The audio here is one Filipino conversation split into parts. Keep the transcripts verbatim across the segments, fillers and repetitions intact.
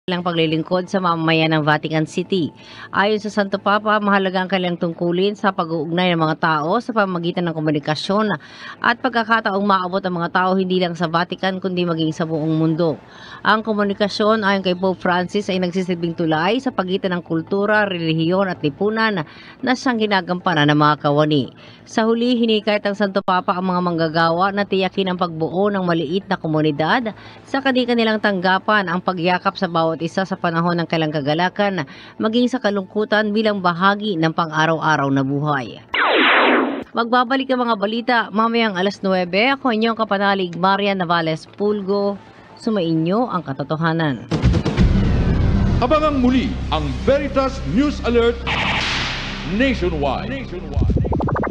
Lang paglilingkod sa mamamayan ng Vatican City. Ayon sa Santo Papa, mahalaga ang kanilang tungkulin sa pag-uugnay ng mga tao sa pamamagitan ng komunikasyon at pagkakataong maabot ang mga tao hindi lang sa Vatican kundi maging sa buong mundo. Ang komunikasyon ayon kay Pope Francis ay nagsisilbing tulay sa pagitan ng kultura, relihiyon at lipunan na siyang ginagampanan ng mga kawani. Sa huli, hinikayat ang Santo Papa ang mga manggagawa na tiyakin ang pagbuo ng maliit na komunidad sa kanilang tanggapan ang pagyakap sa bawat isa sa panahon ng kailang kagalakan, maging sa kalungkutan bilang bahagi ng pang-araw-araw na buhay. Magbabalik ang mga balita mamayang alas nuwebe. Ako inyong kapanalig Marian Navales Pulgo. Sumainyo ang katotohanan. Abangang muli ang Veritas News Alert Nationwide. Nationwide.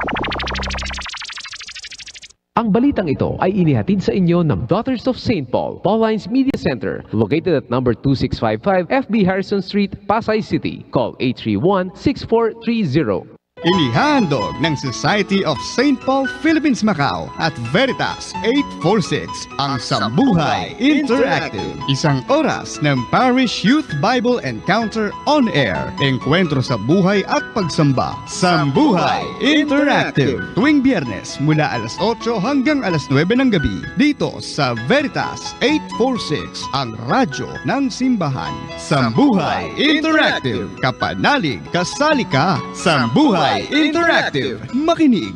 Ang balitang ito ay inihatid sa inyo ng Daughters of Saint Paul, Paulines Media Center, located at number two six five five F B Harrison Street, Pasay City. Call eight three one, six four three zero. Inihandog ng Society of Saint Paul Philippines Macau at Veritas eight forty-six ang Sambuhay Interactive. Isang oras ng Parish Youth Bible Encounter on Air. Enkwentro sa buhay at pagsamba. Sambuhay Interactive. Tuwing Biyernes mula alas otso hanggang alas nuwebe ng gabi dito sa Veritas eight forty-six, ang radyo ng simbahan. Sambuhay Interactive. Kapanalig, kasali ka. Sambuhay Interactive. Makinig.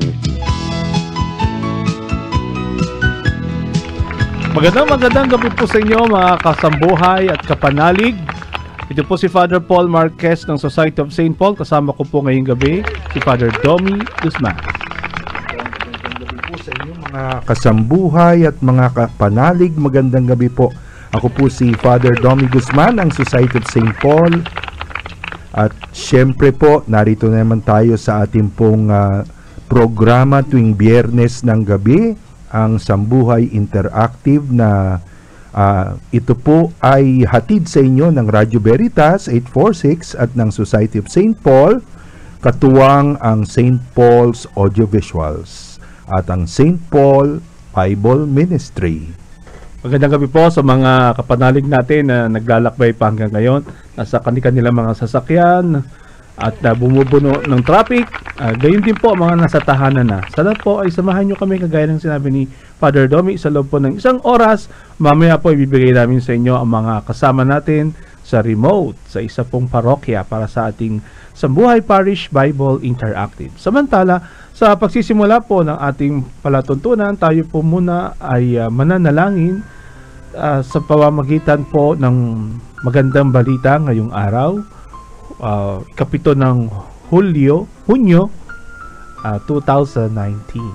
Magandang magandang gabi po sa inyo mga kasambuhay at kapanalig. Ito po si Father Paul Marquez ng Society of Saint Paul. Kasama ko po ngayong gabi si Father Domi Guzman. Magandang gabi po sa inyo mga kasambuhay at mga kapanalig. Magandang gabi po. Ako po si Father Domi Guzman ng Society of Saint Paul. At syempre po, narito naman tayo sa ating pong uh, programa tuwing Biyernes ng gabi, ang Sambuhay Interactive na uh, ito po ay hatid sa inyo ng Radyo Veritas eight forty-six at ng Society of Saint Paul, katuwang ang Saint Paul's Audiovisuals at ang Saint Paul Bible Ministry. Magandang gabi po sa mga kapanalig natin na naglalakbay pa hanggang ngayon. Nasa kanilang mga sasakyan at uh, bumubuno ng traffic. Uh, gayon din po mga nasa tahanan na. Sana po ay samahan nyo kami kagaya ng sinabi ni Father Domi sa loob po ng isang oras. Mamaya po ibibigay namin sa inyo ang mga kasama natin sa remote sa isa pong parokya para sa ating Sambuhay Parish Bible Interactive. Samantala, sa pagsisimula po ng ating palatuntunan, tayo po muna ay uh, mananalangin uh, sa pamamagitan po ng magandang balita ngayong araw, uh, ikapito ng Hulyo, Hunyo uh, twenty nineteen.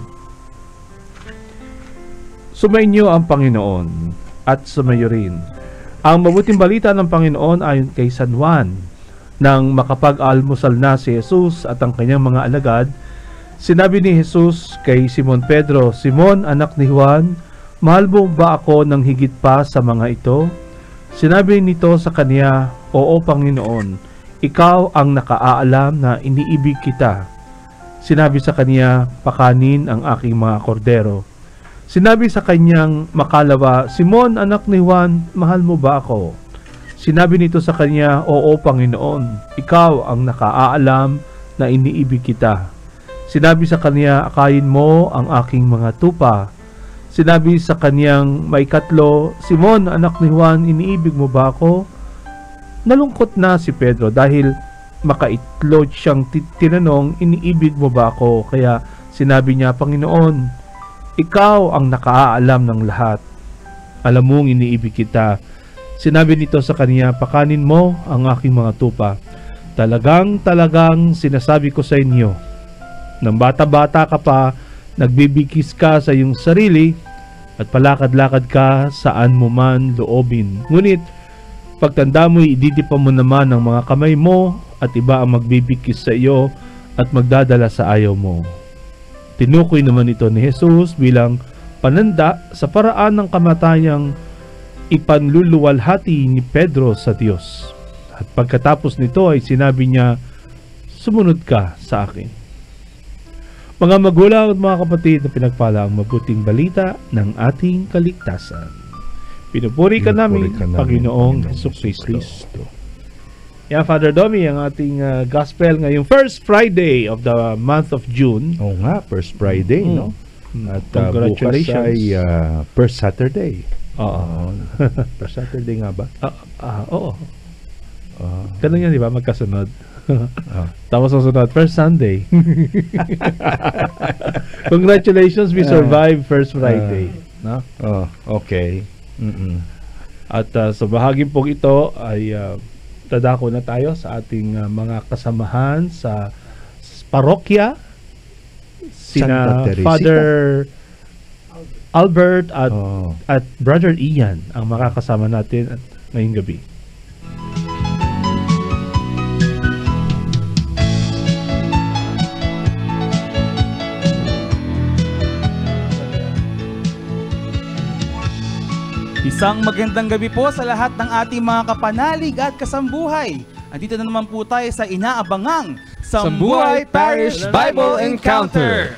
Sumainyo ang Panginoon at sumayo rin ang mabuting balita ng Panginoon ayon kay San Juan. Nang makapag-almusal na si Jesus at ang kanyang mga alagad, sinabi ni Jesus kay Simon Pedro, "Simon, anak ni Juan, mahal mo ba ako ng higit pa sa mga ito?" Sinabi nito sa kanya, "Oo, Panginoon, ikaw ang nakaalam na iniibig kita." Sinabi sa kanya, "Pakanin ang aking mga kordero." Sinabi sa kanyang makalawa, "Simon, anak ni Juan, mahal mo ba ako?" Sinabi nito sa kanya, "Oo, Panginoon, ikaw ang nakaalam na iniibig kita." Sinabi sa kanya, "Akayin mo ang aking mga tupa." Sinabi sa kanyang maikatlo, "Simon, anak ni Juan, iniibig mo ba ako?" Nalungkot na si Pedro dahil makaitlod siyang tinanong, "Iniibig mo ba ako?" Kaya sinabi niya, "Panginoon, ikaw ang nakaalam ng lahat. Alam mong iniibig kita." Sinabi nito sa kanya, "Pakanin mo ang aking mga tupa." Talagang talagang sinasabi ko sa inyo, nang bata-bata ka pa, nagbibigkis ka sa iyong sarili at palakad-lakad ka saan mo man loobin. Ngunit pagtanda mo, ididipa mo naman ang mga kamay mo at iba ang magbibigkis sa iyo at magdadala sa ayaw mo. Tinukoy naman ito ni Jesus bilang pananda sa paraan ng kamatayang ipanluluwalhati ni Pedro sa Diyos. At pagkatapos nito ay sinabi niya, "Sumunod ka sa akin." Mga magulang at mga kapatid na pinagpala ang mabuting balita ng ating kaligtasan. Pinupuri ka namin, Pinupuri ka namin, Panginoong Panginoong Jesucristo. Jesucristo. Yan, Father Domi, ang ating uh, gospel ngayong first Friday of the month of June. Oo nga, first Friday, Mm. no? Mm. At uh, bukas Congratulations. ay uh, first Saturday. Oo. First Saturday nga ba? Ah, ah, oo. Uh, Ganun yan, di ba? Magkasunod. ah. Tapos ang sunod, first Sunday. Congratulations, we survived first Friday. No? Oh, okay. Mm-mm. At uh, sa bahagi pong ito ay uh, dadako na tayo sa ating uh, mga kasamahan sa s- parokya. Sina Santa Teresita. Father Albert at, Oh. at Brother Ian ang makakasama natin at ngayong gabi. Isang magandang gabi po sa lahat ng ating mga kapanalig at kasambuhay. Andito na naman po tayo sa inaabangang Sambuhay Parish Bible Encounter.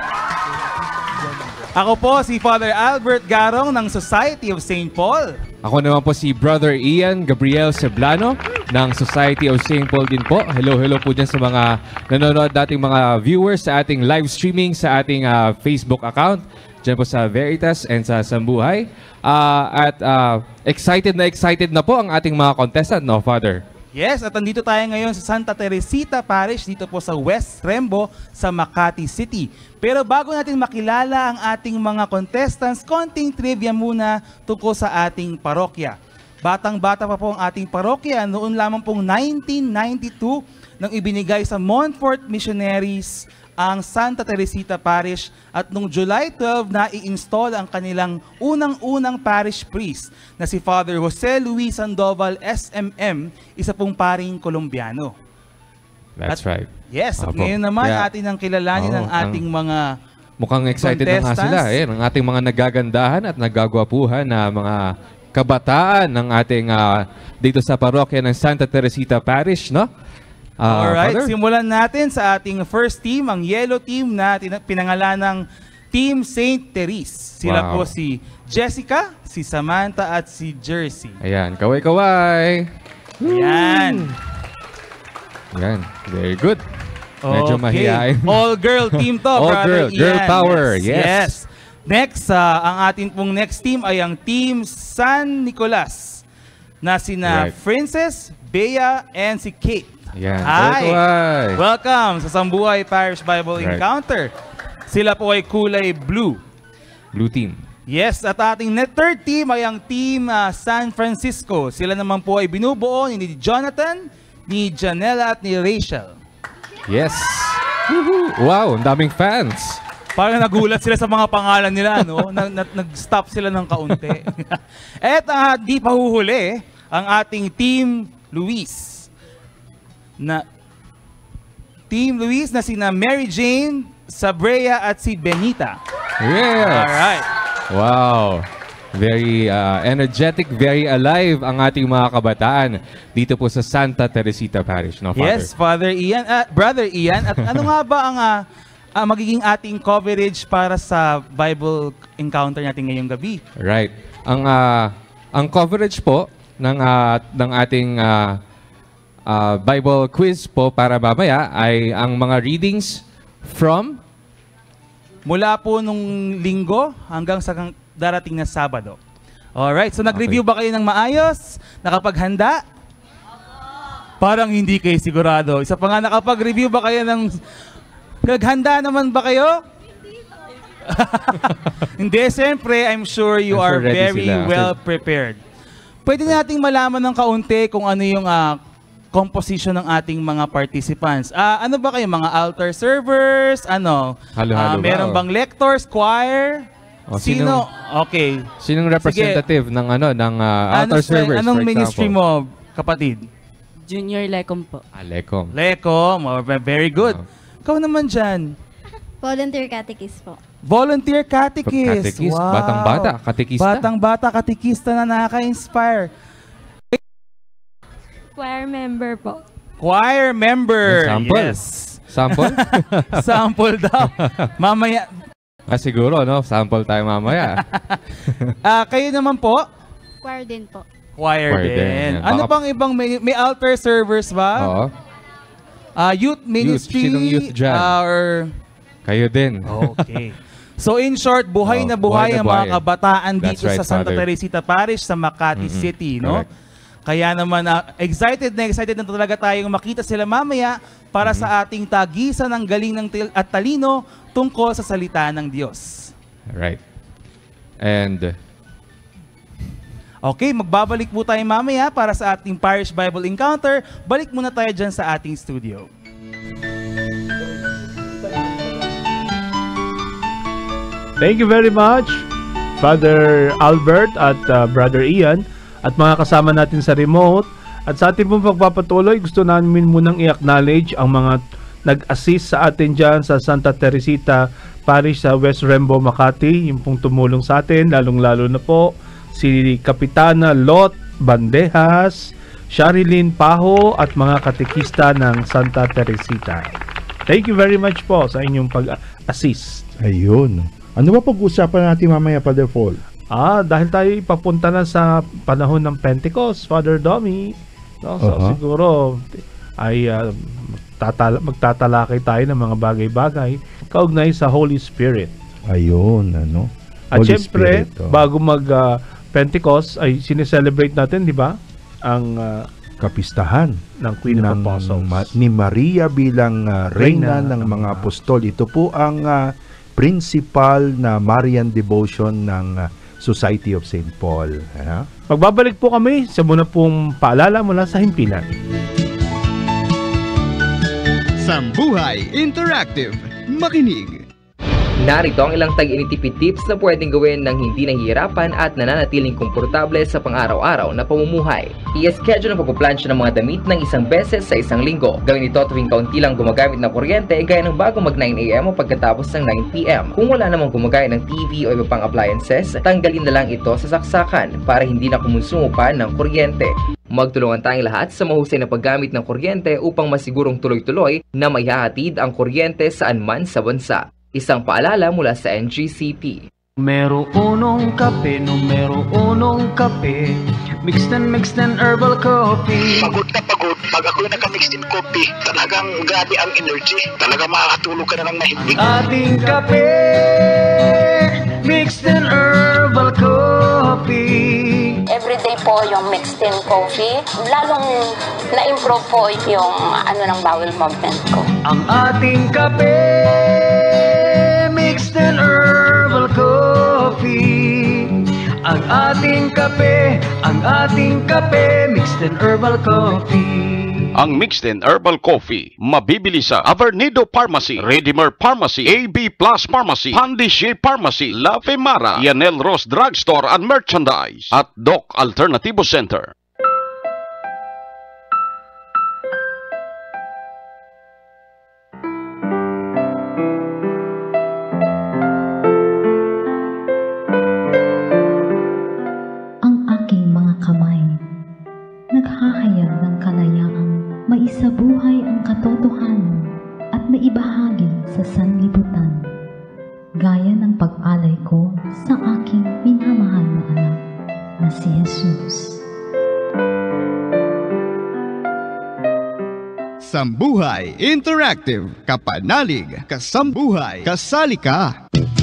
Ako po si Father Albert Garong ng Society of Saint Paul. Ako naman po si Brother Ian Gabriel Ceblano ng Society of Saint Paul din po. Hello, hello po dyan sa mga nanonood nating mga viewers sa ating live streaming sa ating uh, Facebook account. Diyan po sa Veritas and sa Sambuhay. Uh, at uh, excited na excited na po ang ating mga contestant, no, Father? Yes, at andito tayo ngayon sa Santa Teresita Parish dito po sa West Rembo sa Makati City. Pero bago natin makilala ang ating mga contestants, konting trivia muna tungkol sa ating parokya. Batang-bata pa po ang ating parokya noon lamang pong nineteen ninety-two nang ibinigay sa Montfort Missionaries ang Santa Teresita Parish at noong July twelfth na i-install ang kanilang unang-unang parish priest na si Father Jose Luis Sandoval S M M, isa pong paring Colombiano. That's At- right. Yes, at Opo. ngayon naman Yeah. atin ang kilalanin Oo, ang ating mga Mukhang excited na nga sila. Contestants. Eh, ang ating mga nagagandahan at nagagwapuhan na mga kabataan ng ating ah, dito sa parokya ng Santa Teresita Parish, no? Ah, Alright, Father? simulan natin sa ating first team, ang yellow team na tina- pinangalan ng Team Saint Therese. Sila Wow. po si Jessica, si Samantha at si Jersey. Ayan, kaway-kaway. Yan. Ayan, very good. Medyo mahihain. All-girl team to, All brother girl, girl Ian. power, yes. Next, ah, ang ating pong next team ay ang Team San Nicolas na sina Right. Princess, Bea, and si Kate. Ayan, Hi! kaway-kaway. Welcome sa Sambuhay Parish Bible Right. Encounter. Sila po ay kulay blue. Blue team. Yes, at ating net third team ay ang Team ah, San Francisco. Sila naman po ay binubuo ni Jonathan, ni Janela at ni Rachel. Yes. Woohoo! Wow, ang daming fans. Parang nagulat sila sa mga pangalan nila, no? Nag- nag- Nag-stop sila ng kaunti. At ah, di pa huhuli, ang ating Team Luis. Na Team Luis na sina Mary Jane, Sabrea at si Benita. Yes. Alright. Wow. Very uh, energetic, very alive ang ating mga kabataan dito po sa Santa Teresita Parish, no, Father? Yes, Father Ian, ah, Brother Ian. At ano nga ba ang ah, ah, magiging ating coverage para sa Bible encounter natin ngayong gabi? Right. Ang ah, ang coverage po ng ah, ng ating ah, ah, Bible quiz po para mamaya ay ang mga readings from Mula po nung linggo hanggang sa kang- darating na Sabado. Alright, so nag-review ba kayo ng maayos? Nakapaghanda? Parang hindi kayo sigurado. Isa pa nga, nakapag-review ba kayo ng... Naghanda naman ba kayo? Hindi, siyempre, I'm sure you I'm are sure ready very sila. well prepared. Pwede nating malaman ng kaunti kung ano yung ah, composition ng ating mga participants. Ah, ano ba kayo? Mga altar servers? Ano? Halo-halo Ah, ba, meron o? bang lectors, choir? O, Sino? sinong- Okay. sinong representative ng ano ng ah, Ano altar sa- servers, anong for ministry example? mo, kapatid? Junior Lecom po. Alekom. Lecom. Oh, very good. Oh. Ikaw naman dyan. Volunteer catechist po. Volunteer catechist. Catechist. Wow. Batang-bata, katekista. Batang-bata, katekista na nakaka-inspire. Choir member po. Choir member. Sample. Yes. Sample? Sample daw. Mamaya. ah, siguro, no? Sample tayo mamaya. Ah, kayo naman po, Choir din po. Choir, Choir din. din. Ano Baka- pang ibang may, may altar servers ba? Oo. Ah, youth ministry Sinong youth dyan? ah, or Kayo din. okay. So in short, buhay Oh, na buhay, buhay na ang mga buhay. kabataan That's dito right, sa Santa Father. Teresita Parish sa Makati Mm-mm. City, no? Correct. Kaya naman ah, excited na excited na talaga tayong makita sila mamaya para Mm-hmm. sa ating tagisan ng galing ng til- at talino tungkol sa salita ng Diyos. Right. And Okay, magbabalik po tayo mamaya para sa ating Parish Bible Encounter. Balik muna tayo dyan sa ating studio. Thank you very much, Father Albert at uh, Brother Ian at mga kasama natin sa remote. At sa ating pong pagpapatuloy, gusto namin munang i-acknowledge ang mga nag-assist sa atin dyan sa Santa Teresita Parish sa West Rembo, Makati. Yung pong tumulong sa atin, lalong-lalo na po si Kapitana Lot Bandejas, Sharilyn Paho at mga katekista ng Santa Teresita. Thank you very much po sa inyong pag-assist. Ayun. Ano ba pag-usapan natin mamaya, Father Paul? Ah, dahil tayo papunta na sa panahon ng Pentecost, Father Domi. No? So Uh-huh. siguro ay uh, tatala- magtatalakay tayo ng mga bagay-bagay kaugnay sa Holy Spirit. Ayun, ano? At Holy syempre, Spirit, oh. bago mag uh, Pentecost ay sineselebrate natin, di ba? Ang uh, Kapistahan ng Queen of ng Apostles. ma- ni Maria bilang uh, Reyna, Reyna ng ng mga mga apostol. Ito po ang uh, principal na Marian devotion ng uh, Society of Saint Paul. Ano? Magbabalik po kami sa muna pong paalala mula sa himpilan. Sambuhay Interactive. Makinig. Narito ang ilang tag-initipid tips na pwedeng gawin ng hindi nahihirapan at nananatiling komportable sa pang-araw-araw na pamumuhay. I-schedule ang pagpaplansya ng mga damit ng isang beses sa isang linggo. Gawin ito tuwing kaunti lang gumagamit ng kuryente gaya ng bago mag nine a m o pagkatapos ng nine p m Kung wala namang gumagaya ng T V o iba pang appliances, tanggalin na lang ito sa saksakan para hindi na kumonsumo pa ng kuryente. Magtulungan tayong lahat sa mahusay na paggamit ng kuryente upang masigurong tuloy-tuloy na maihahatid ang kuryente saan man sa bansa. Isang paalala mula sa N G C P. Numero unong kape, numero unong kape, mixed and mixed and herbal coffee. Pagod na pagod, pag ako'y naka-mixed in coffee, talagang grabe ang energy. Talagang makakatulog ka na ng mahimbing. Ating kape, mixed and herbal coffee. Everyday po yung mixed in coffee. Lalong na-improve po yung ano ng bowel movement ko. Ang ating kape, mixed and herbal coffee. Ang ating kape, ang ating kape, mixed and herbal coffee. Ang Mixed and Herbal Coffee, mabibili sa Avernido Pharmacy, Redimer Pharmacy, A B Plus Pharmacy, Handishi Pharmacy, La Femara, Yanel Ross Drugstore and Merchandise, at Doc Alternativo Center. Ang aking mga kamay, naghahayag ng kalayaang maisabuhay ang katotohanan at maibahagi sa sanlibutan, gaya ng pag-alay ko sa aking minamahal na anak na si Jesus. Sambuhay Interactive. Kapanalig, kasambuhay, kasali ka.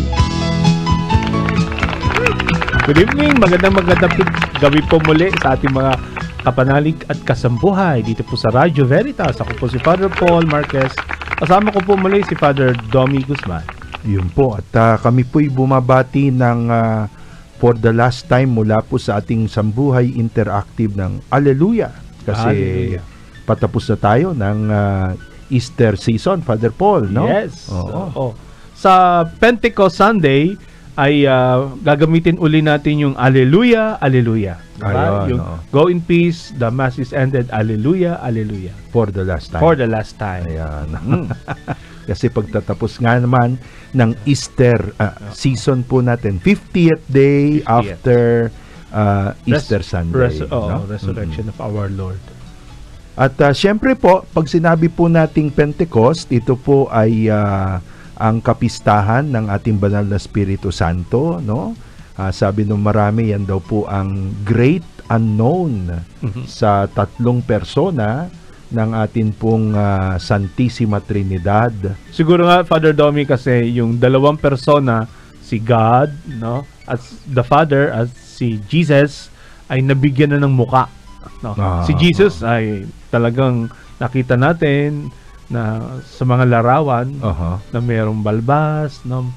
Good evening, magandang magandang gabi po muli sa ating mga kapanalig at kasambuhay dito po sa Radyo Veritas. Ako po si Father Paul Marquez. Kasama ko po muli si Father Domi Guzman. Yun po, at uh, kami po'y bumabati ng uh, for the last time mula po sa ating Sambuhay Interactive ng Alleluia. Kasi Alleluia. patapos na tayo ng uh, Easter season, Father Paul, no? Yes. Oo. Oo. Sa Pentecost Sunday ay uh, gagamitin uli natin yung Alleluia, Alleluia. Diba? Ayun, Yung oo. go in peace, the mass is ended, Alleluia, Alleluia. For the last time. For the last time. Ayan. Kasi pagtatapos nga naman ng Easter uh, season po natin, fiftieth day fiftieth. after uh, Easter Res- Sunday. res- oh, no? resurrection of our Lord. At uh, syempre po, pag sinabi po nating Pentecost, ito po ay uh, ang kapistahan ng ating banal na Espiritu Santo, no? Ah, sabi ng marami, yan daw po ang great unknown Mhm. sa tatlong persona ng atin pong ah, Santissima Trinidad. Siguro nga, Father Domi, kasi yung dalawang persona, si God, no, at the Father, at si Jesus, ay nabigyan na ng muka. No? Ah, si Jesus ay talagang nakita natin na sa mga larawan Aha. na mayroong balbas, no,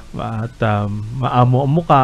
at um, maamo ang muka.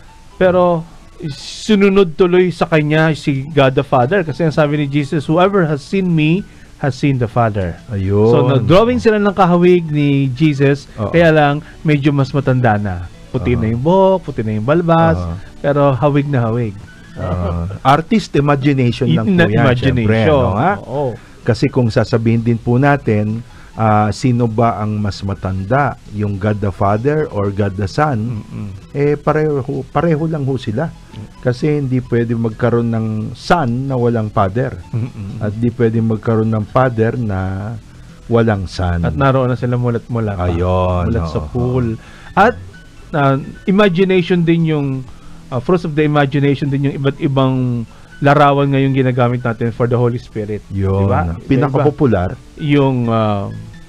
Pero sununod tuloy sa kanya si God the Father, kasi ang sabi ni Jesus, whoever has seen me has seen the Father. Ayun. So nag-drawing sila ng kahawig ni Jesus, Oo. kaya lang medyo mas matanda na. Puti na yung buhok, puti na yung balbas, Oo. pero hawig na hawig. Ah, artist imagination lang po Na- yan, imagination. syempre, ano, ha? Oo. Kasi kung sasabihin din po natin, ah, sino ba ang mas matanda, yung God the Father or God the Son, eh pareho, pareho lang ho sila. Kasi hindi pwede magkaroon ng son na walang father. Mm-mm. At hindi pwede magkaroon ng father na walang son. At naroon na sila mulat-mula pa. Ayun, Mulat sa oo. pool. At uh, imagination din yung uh, fruits of the imagination din yung iba't ibang larawan ngayon ginagamit natin for the Holy Spirit. Yun. Diba? Pinaka-popular. Yung uh,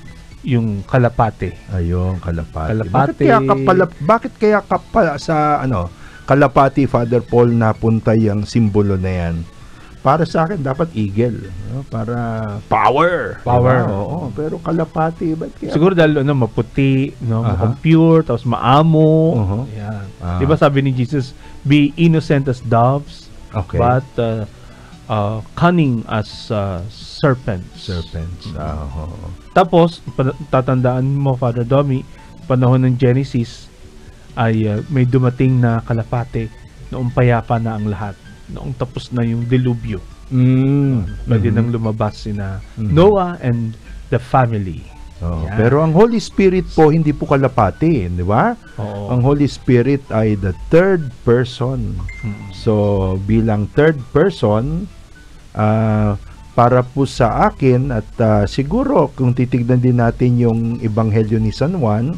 yung kalapate. Ayun, kalapati. Kalapati. Bakit kaya kapala, bakit kaya kapala sa ano, kalapati, Father Paul, napunta yung simbolo na yan? Para sa akin, dapat eagle. No? Para power. Power. Diba? Oo, pero kalapati, ba't kaya? Siguro dahil ano, maputi, no, Aha. mukhang pure, tapos maamo. Uh-huh. Yan. Ah. Di ba sabi ni Jesus, be innocent as doves, Okay. but uh, uh, cunning as uh, serpents. Serpents. Ah, oo. Tapos, pa- tatandaan mo, Father Domi, panahon ng Genesis, ay uh, may dumating na kalapate, noong payapa na ang lahat, noong tapos na yung dilubyo. Mm. Pwede Mhm. nang lumabas sina Mhm. Noah and the family. Oo. Yan. Pero ang Holy Spirit po, hindi po kalapati, di ba? Oo. Ang Holy Spirit ay the third person. Mm. So, bilang third person, ah, para po sa akin, at ah, siguro kung titignan din natin yung Ebanghelyo ni San Juan,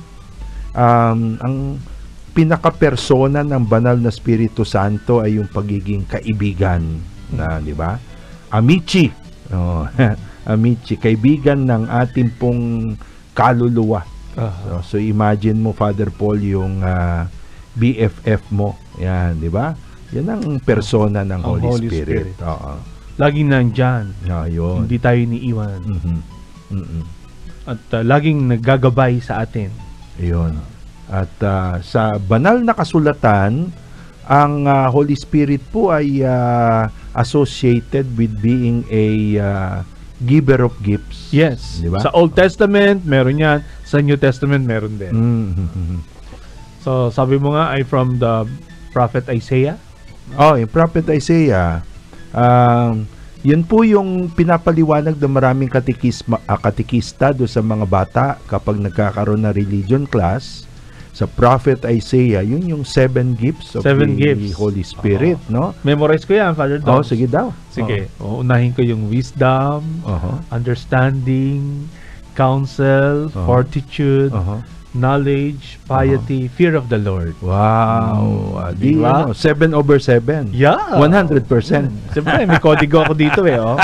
um, ang pinaka-persona ng banal na Espiritu Santo ay yung pagiging kaibigan, na, di ba? Amici. Oh, amici, kaibigan ng ating pong kaluluwa. Aha. So, so imagine mo, Father Paul, yung ah, B F F mo. Yan, di ba? Yan ang persona ng Ang Holy, Holy Spirit. Spirit. Oo. Laging nandyan. Ayun. Hindi tayo iniiwan. Mhm. Mhm. At uh, laging naggagabay sa atin. Ayun. At ah, sa banal na kasulatan, ang ah, Holy Spirit po ay ah, associated with being a ah, giver of gifts. Yes. Di ba? Sa Old Testament, meron yan. Sa New Testament, meron din. Mhm. So, sabi mo nga ay from the Prophet Isaiah. Oh, yung Prophet Isaiah, um, yun po yung pinapaliwanag ng maraming katikisma, uh, katikista do sa mga bata kapag nagkakaroon na religion class. Sa Prophet Isaiah, yun yung seven gifts of Seven the gifts. Holy Spirit, no? Memorize ko yan, Father Oh, Dom. sige daw. Sige. O, unahin ko yung wisdom, Uh-huh. understanding, counsel, Uh-huh. fortitude, Uh-huh. knowledge, piety, fear of the Lord. Wow. Ah, di, Diba? ano, seven over seven. Yeah. one hundred percent. Siyempre, may kodigo ako dito eh. Oh.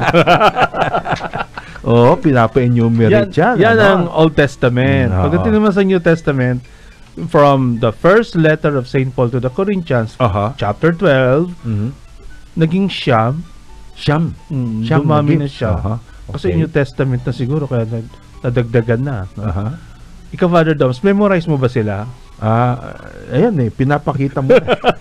Oo, pinapa-enumerate yan. yan ano? ang Old Testament. Mm, oo. Pagdating naman sa New Testament, from the first letter of Saint Paul to the Corinthians, Aha. chapter twelve, Mhm. naging siyam. Siyam. Mm, Siyam na dumami na gifts. siya. Aha. Kasi Okay. New Testament na siguro, kaya nag- nadagdagan na. No? Aha. Ikaw, Father Doms, memorize mo ba sila? Ah, ayan eh, pinapakita mo.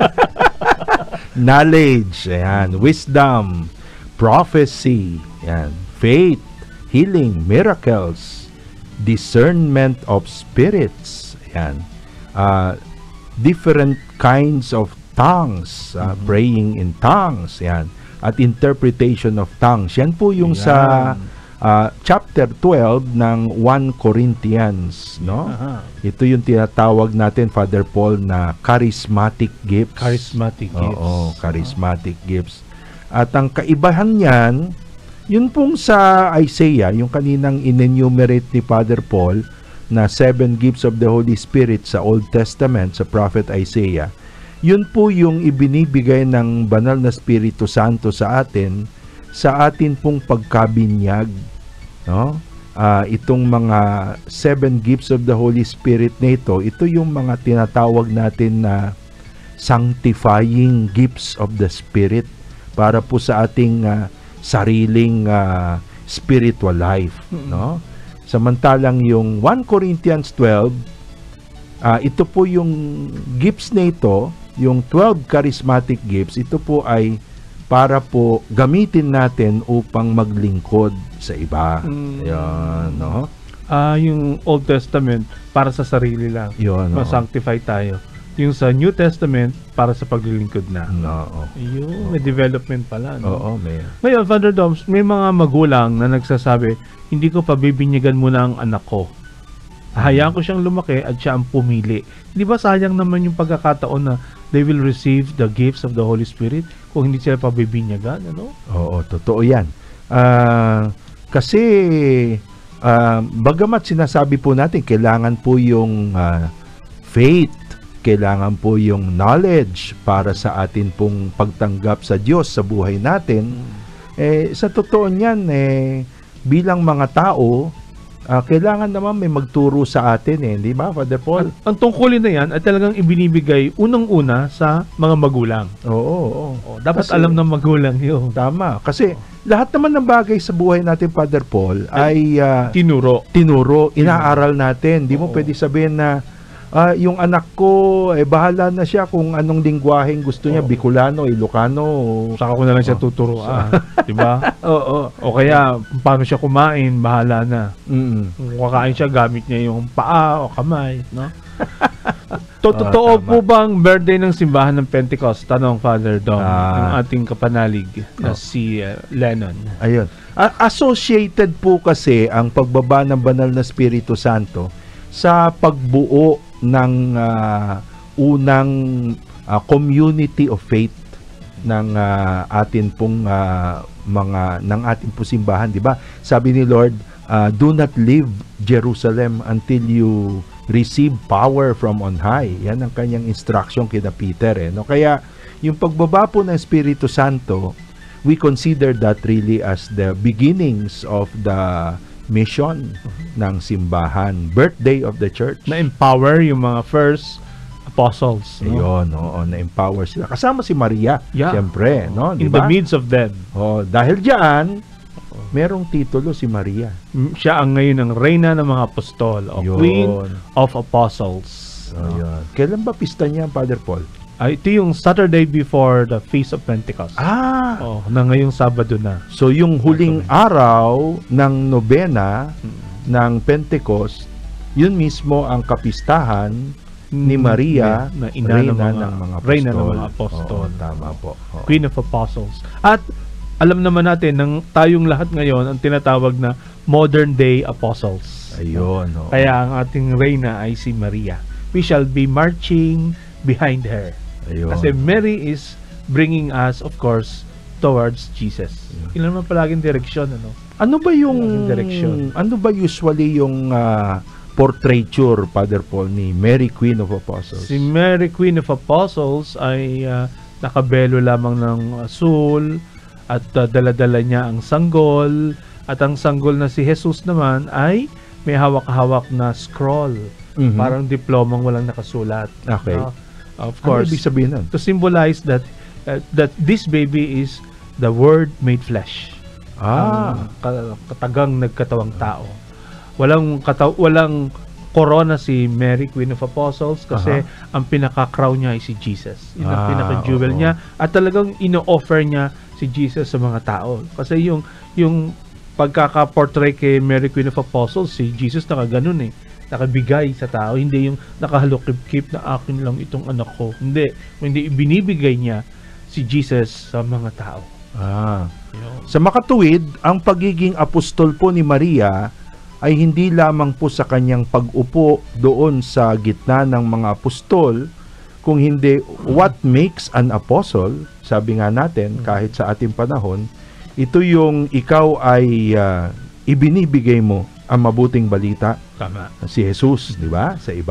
Knowledge, ayan, wisdom, prophecy, ayan, faith, healing, miracles, discernment of spirits, ayan, uh, different kinds of tongues, uh, Mhm. praying in tongues, ayan, at interpretation of tongues. Yan po yung Ayan. sa uh, chapter twelve ng First Corinthians, no? Aha. Ito yung tinatawag natin, Father Paul, na charismatic gifts. Charismatic gifts. Oo, charismatic gifts. At ang kaibahan niyan, yun pong sa Isaiah, yung kaninang in-enumerate ni Father Paul na seven gifts of the Holy Spirit sa Old Testament, sa Prophet Isaiah, Yun po yung ibinibigay ng banal na Espiritu Santo sa atin, sa atin pong pagkabinyag, no? Uh, itong mga seven gifts of the Holy Spirit nito, ito yung mga tinatawag natin na sanctifying gifts of the Spirit para po sa ating uh, sariling uh, spiritual life, mm-hmm. no? Samantalang yung First Corinthians twelve, uh, ito po yung gifts nito, yung twelve charismatic gifts, ito po ay para po gamitin natin upang maglingkod sa iba. Mm. Yan, no? Ah, uh, yung Old Testament para sa sarili lang. Yun, no? Ma-sanctify tayo. Yung sa New Testament para sa paglilingkod na. No. Yung may development pala, no? Oo, may. Ngayon, Father Doms, may mga magulang na nagsasabi, hindi ko pabibinyagan muna ang anak ko. Hayaan ko siyang lumaki at siya ang pumili. Di ba sayang naman yung pagkakataon na they will receive the gifts of the Holy Spirit kung hindi sila pabibinyagan, ano? Oo, totoo yan. Uh, kasi, uh, bagamat sinasabi po natin, kailangan po yung uh, faith, kailangan po yung knowledge para sa atin pong pagtanggap sa Diyos sa buhay natin. Hmm. Eh, sa totoo niyan, eh, bilang mga tao, Uh, kailangan naman may magturo sa atin eh, di ba, Father Paul? Ang, ang tungkulin na yan ay talagang ibinibigay unang-una sa mga magulang. Oo, oo. oo dapat kasi, alam ng magulang yun. Tama. Kasi oh. lahat naman ng bagay sa buhay natin, Father Paul, ay uh, tinuro. Tinuro, inaaral natin. Di mo pwede sabihin na uh, yung anak ko, eh, bahala na siya kung anong lingwaheng gusto niya, oh. Bicolano, Ilocano. Saka ko na lang siya oh. tuturuan. Di ba? Oo. O kaya, paano siya kumain, bahala na. Mm-hmm. Kung kakain siya, gamit niya yung paa o kamay, no? Totoo oh, po bang birthday ng simbahan ng Pentecost? Tanong, Father Dom, ah. ng ating kapanalig na oh. si uh, Lennon. Ayun. A- associated po kasi ang pagbaba ng banal na Espiritu Santo sa pagbuo ng uh, unang uh, community of faith ng uh, atin pong uh, mga ng ating pong simbahan, di ba? Sabi ni Lord, uh, do not leave Jerusalem until you receive power from on high. Yan ang kanyang instruction kina Peter, eh, no? Kaya yung pagbaba po ng Espiritu Santo, we consider that really as the beginnings of the mission ng simbahan, birthday of the church. Na-empower yung mga first apostles. No? Ayun, no? Na-empower sila. Kasama si Maria, yeah. siyempre. No? In diba? the midst of them. Oh, dahil diyan, merong titulo si Maria. Siya ang ngayon ang reyna ng mga apostol, o Queen of Apostles. Ayun. Kailan ba pista niya, Father Paul? Ay, ito yung Saturday before the Feast of Pentecost. Ah! Oh, na ngayong Sabado na. So, yung huling araw ng nobena hmm. ng Pentecost, yun mismo ang kapistahan ni Maria, na ina ng mga, ng mga apostol. Reyna ng mga apostol. Oh, tama po. Oh. Queen of Apostles. At alam naman natin, ng tayong lahat ngayon, ang tinatawag na modern day apostles. Ayun. Oh. Kaya ang ating Reyna ay si Maria. We shall be marching behind her. Ayun. Kasi Mary is bringing us, of course, towards Jesus. Ilan naman palaging direksyon, ano? Ano ba yung direksyon? Ano ba usually yung uh, portraiture, Father Paul, ni Mary Queen of Apostles? Si Mary Queen of Apostles ay uh, nakabelo lamang ng asul at uh, dala-dala niya ang sanggol, at ang sanggol na si Jesus naman ay may hawak-hawak na scroll. Mm-hmm. Parang diplomang walang nakasulat. Okay. Uh, Of course, ano ibig sabihin nun? To symbolize that uh, that this baby is the Word made flesh. Ah, um, katagang nagkatawang tao. Walang kataw walang corona si Mary Queen of Apostles kasi uh-huh. ang pinaka-crown niya ay si Jesus. Yun ang ah, pinaka-jewel oo. niya, at talagang ino-offer niya si Jesus sa mga tao. Kasi yung yung pagkaka-portray kay Mary Queen of Apostles, si Jesus nakaganon eh. Nakabigay sa tao, hindi yung nakahalukip-kip na akin lang itong anak ko. Hindi, hindi ibinibigay niya si Jesus sa mga tao. Ah. Sa makatuwid, ang pagiging apostol po ni Maria ay hindi lamang po sa kanyang pag-upo doon sa gitna ng mga apostol, kung hindi what makes an apostle, sabi nga natin, kahit sa ating panahon, ito yung ikaw ay uh, ibinibigay mo ang mabuting balita. Tama. Si Jesus, di ba? Sa iba.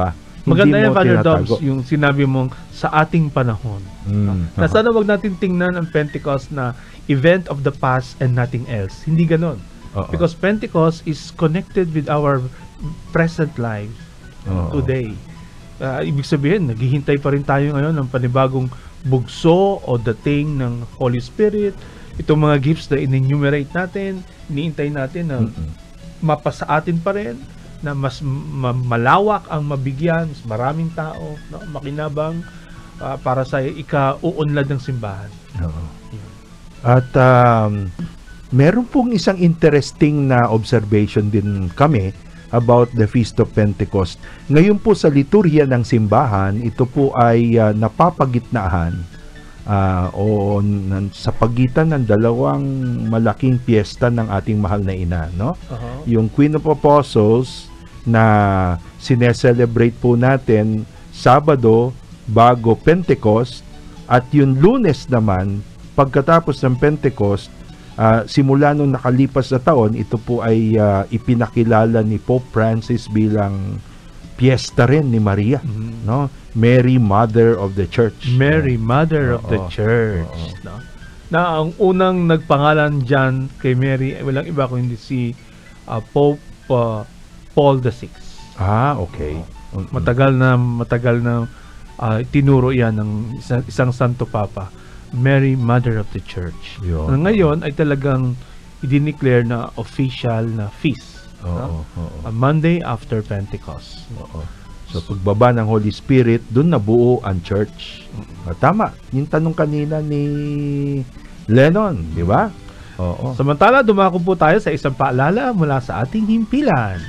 Maganda Hindi yan, mo Father tinatago. Dobbs, yung sinabi mong sa ating panahon. Mm, Na aha. sana wag natin tingnan ang Pentecost na event of the past and nothing else. Hindi ganon. Oo. Because Pentecost is connected with our present life Oo. today. Uh, ibig sabihin, naghihintay pa rin tayo ngayon ng panibagong bugso o dating ng Holy Spirit. Itong mga gifts na in-enumerate natin, iniintay natin na Mm-mm. mapasa atin pa rin, na mas ma- malawak ang mabigyan, mas maraming tao, no, makinabang uh, para sa ika-uunlad ng simbahan. Oo. At um, meron pong isang interesting na observation din kami about the Feast of Pentecost. Ngayon po sa liturhiya ng simbahan, ito po ay uh, napapagitnaan uh, o nan, sa pagitan ng dalawang malaking piyesta ng ating mahal na ina, no? Uh-huh. Yung Queen of Apostles na sineselebrate po natin Sabado bago Pentecost, at yung Lunes naman pagkatapos ng Pentecost, uh, simula nung nakalipas na taon, ito po ay uh, ipinakilala ni Pope Francis bilang piyesta rin ni Maria, Mhm. no? Mary, Mother of the Church. Mary, Mother of the Oo. Church. No? Na ang unang nagpangalan dyan kay Mary ay walang iba kundi si uh, Pope uh, Paul the Sixth. Ah, okay. Uh, matagal na matagal na uh, tinuro yan ng isang, isang Santo Papa, Mary, Mother of the Church. Yun. Na ngayon ay talagang i-declare na official na feast. Oo, no? oo. A Monday after Pentecost. Oo. So pagbaba ng Holy Spirit, doon nabuo ang church. Ah, tama, yung tanong kanina ni Lennon, di ba? Oo. Samantala, dumako po tayo sa isang paalala mula sa ating himpilan.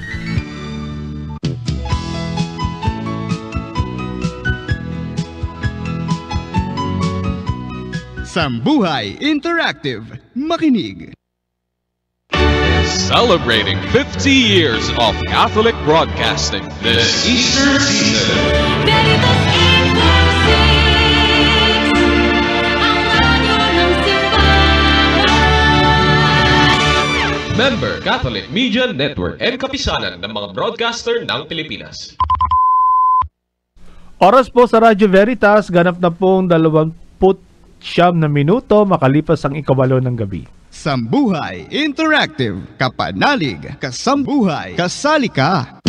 Sambuhay Interactive. Makinig. Celebrating fifty years of Catholic broadcasting this Easter season. Member Catholic Media Network and kapisanan ng mga broadcaster ng Pilipinas. Oras po sa Radyo Veritas, ganap na pong dalawamput siyam na minuto makalipas ang ikawalo ng gabi. Sambuhay Interactive. Kapanalig. Kasambuhay. Kasali ka.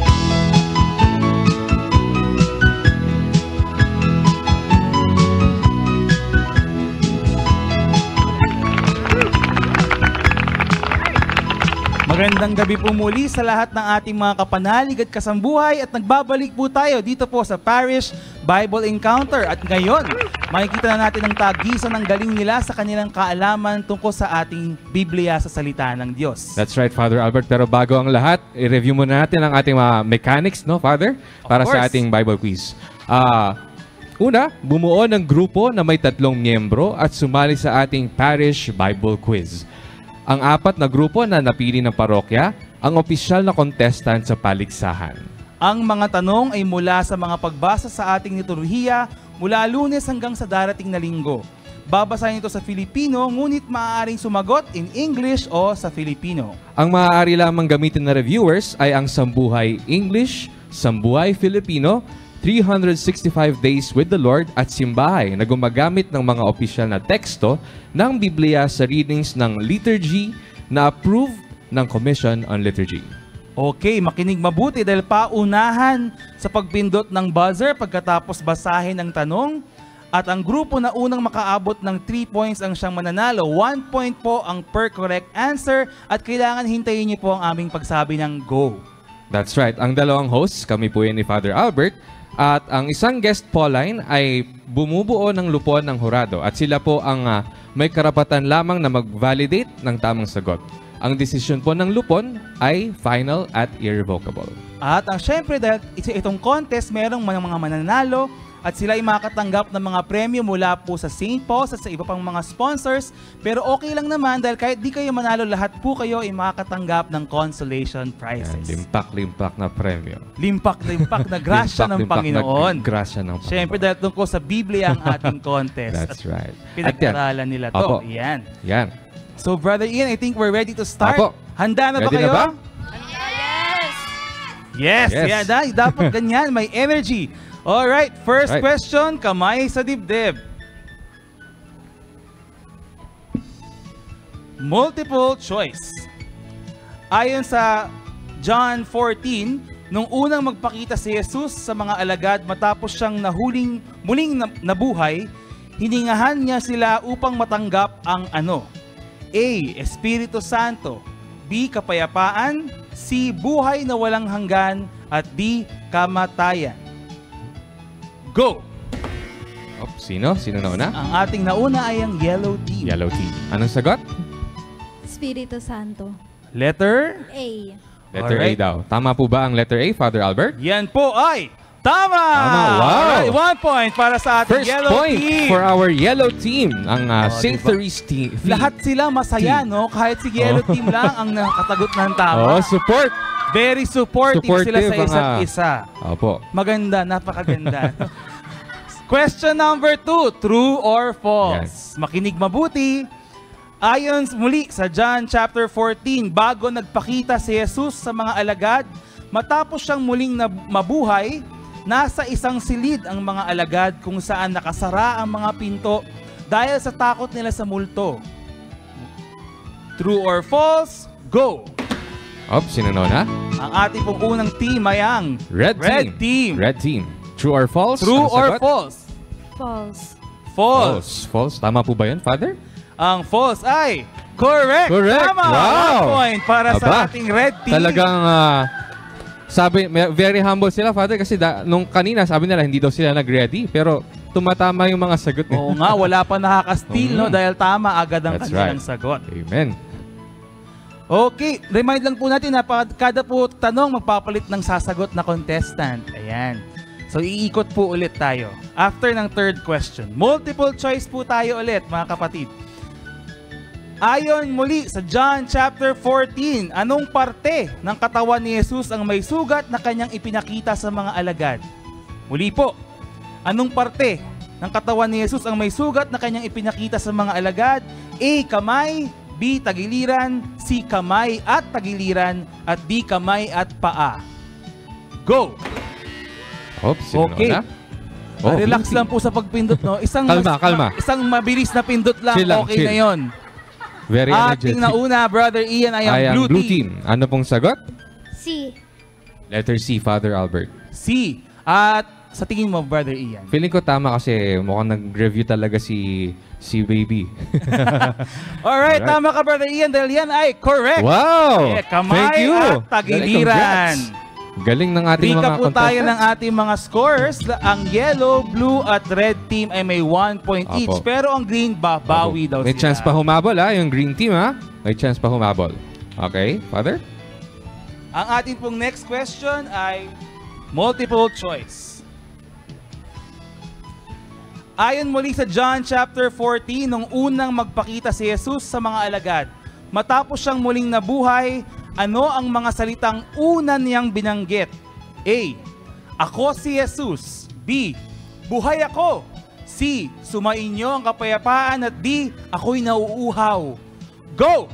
Magandang gabi po muli sa lahat ng ating mga kapanalig at kasambuhay, at nagbabalik po tayo dito po sa Parish Bible Encounter. At ngayon, makikita na natin ang tagisan ng galing nila sa kanilang kaalaman tungkol sa ating Biblia sa salita ng Diyos. That's right, Father Albert. Pero bago ang lahat, i-review muna natin ang ating mga mechanics, no, Father? Para sa ating Bible quiz. Ah... Uh, Una, bumuo ng grupo na may tatlong miyembro at sumali sa ating Parish Bible Quiz. Ang apat na grupo na napili ng parokya, ang opisyal na contestant sa paligsahan. Ang mga tanong ay mula sa mga pagbasa sa ating liturhiya mula Lunes hanggang sa darating na linggo. Babasahin ito sa Filipino, ngunit maaaring sumagot in English o sa Filipino. Ang maaari lamang gamitin na reviewers ay ang Sambuhay English, Sambuhay Filipino, three hundred sixty-five Days with the Lord at Simbahay na gumagamit ng mga opisyal na teksto ng Biblia sa readings ng liturgy na approved ng Commission on Liturgy. Okay, makinig mabuti dahil paunahan sa pagpindot ng buzzer pagkatapos basahin ang tanong, at ang grupo na unang makaabot ng three points ang siyang mananalo. one point po ang per correct answer, at kailangan hintayin niyo po ang aming pagsabi ng go. That's right. Ang dalawang hosts, kami po yan ni Father Albert, at ang isang guest Pauline ay bumubuo ng lupon ng hurado, at sila po ang uh, may karapatan lamang na mag-validate ng tamang sagot. Ang desisyon po ng lupon ay final at irrevocable. At ang syempre dahil itong contest, merong mga, mga mananalo at sila ay makatanggap ng mga premyo mula po sa Saint Paul's at sa iba pang mga sponsors. Pero okay lang naman dahil kahit di kayo manalo, lahat po kayo ay makakatanggap ng consolation prizes. Limpak-limpak na premyo. Limpak-limpak na grasya ng Panginoon. Na grasya ng Panginoon. Siyempre dahil tungkol sa Biblia ang ating contest. That's right. Pinag-aralan nila to. Opo. Yan. Yan. So Brother Ian, I think we're ready to start. Opo. Handa na ba Ready kayo? na ba? Yes, Yes. yan. Ay, dapat ganyan, may energy. Alright, first Right. question, kamay sa dibdib. Multiple choice. Ayon sa John fourteen, nung unang magpakita si Jesus sa mga alagad matapos siyang nahuling muling na- nabuhay, hiningahan niya sila upang matanggap ang ano? A. Espiritu Santo, B. Kapayapaan, C. Buhay na walang hanggan, at D. Kamatayan. Go! Oh, sino? Sino nauna? Ang ating nauna ay ang yellow team. Yellow team. Anong sagot? Espiritu Santo. Letter? A. Letter Alright. A daw. Tama po ba ang letter A, Father Albert? Yan po ay tama! Tama, wow! Alright, one point para sa ating First yellow point team. for our yellow team, ang uh, Oh, Saint diba? Therese team. Lahat sila masaya, Team. no? Kahit si yellow Oh. team lang ang nakatagot ng tama. Oh, support! Very supportive, sila sa Supportive, isa't ah. isa. Opo. Maganda, napakaganda. Question number two, true or false? Makinig mabuti. Ayon muli sa John chapter fourteen, bago nagpakita si Jesus sa mga alagad, matapos siyang muling nab- mabuhay, nasa isang silid ang mga alagad kung saan nakasara ang mga pinto dahil sa takot nila sa multo. True or false? Go! Op, sino nauna? Ang ating pong unang team ay ang Red, Red team. team. Red team. True or false? True Anong or sagot? false? False. False. False. Tama po ba yun, Father? Ang false ay correct. Correct. Tama. Wow. One point para sa Aba, ating red team. Talagang ah, sabi, may- very humble sila, Father, kasi da, nung kanina sabi nila hindi daw sila nag-ready, pero tumatama yung mga sagot. Oo nga, wala pa nakaka-steal, no? Mm. Dahil tama agad ang That's kanilang right. sagot. Amen. Okay, remind lang po natin na pag- kada po tanong magpapalit ng sasagot na contestant. Ayan. So iikot po ulit tayo. After ng third question. Multiple choice po tayo ulit, mga kapatid. Ayon muli sa John chapter fourteen, anong parte ng katawan ni Jesus ang may sugat na kanyang ipinakita sa mga alagad? Muli po, anong parte ng katawan ni Jesus ang may sugat na kanyang ipinakita sa mga alagad? A. Kamay, B. Tagiliran, C. Kamay at tagiliran, at D. Kamay at paa. Go! Op, sino Okay. nauna? Ah, Oh, relax blue lang po sa pagpindot, no? Isang Kalma, kalma. isang mabilis na pindot lang, Chill lang, okay chill. na 'yon. Very energetic. Ating nauna, Brother Ian, ay ang Ay, ang blue, blue team. team. Ano pong sagot? C. Letter C, Father Albert. C. At sa tingin mo, Brother Ian? Feeling ko tama kasi mukhang nag-review talaga si si Baby. Alright, Alright. tama ka, Brother Ian, dahil yan ay correct. Wow! Eh, kamay Thank you! at tagiliran. Congrats. Galing ng ating Recap mga po tayo ng contestants. ating mga scores. Ang yellow, blue at red team ay may one point Apo. each. Pero ang green, babawi daw May sila. chance pa humabol ha, yung green team ha. May chance pa humabol. Okay, Father? Ang ating pong next question ay multiple choice. Ayon muli sa John chapter fourteen, nung unang magpakita si Jesus sa mga alagad, matapos siyang muling nabuhay, ano ang mga salitang una niyang binanggit? A. Ako si Jesus. B. Buhay ako. C. Sumainyo ang kapayapaan. At D. Ako'y nauuhaw. Go!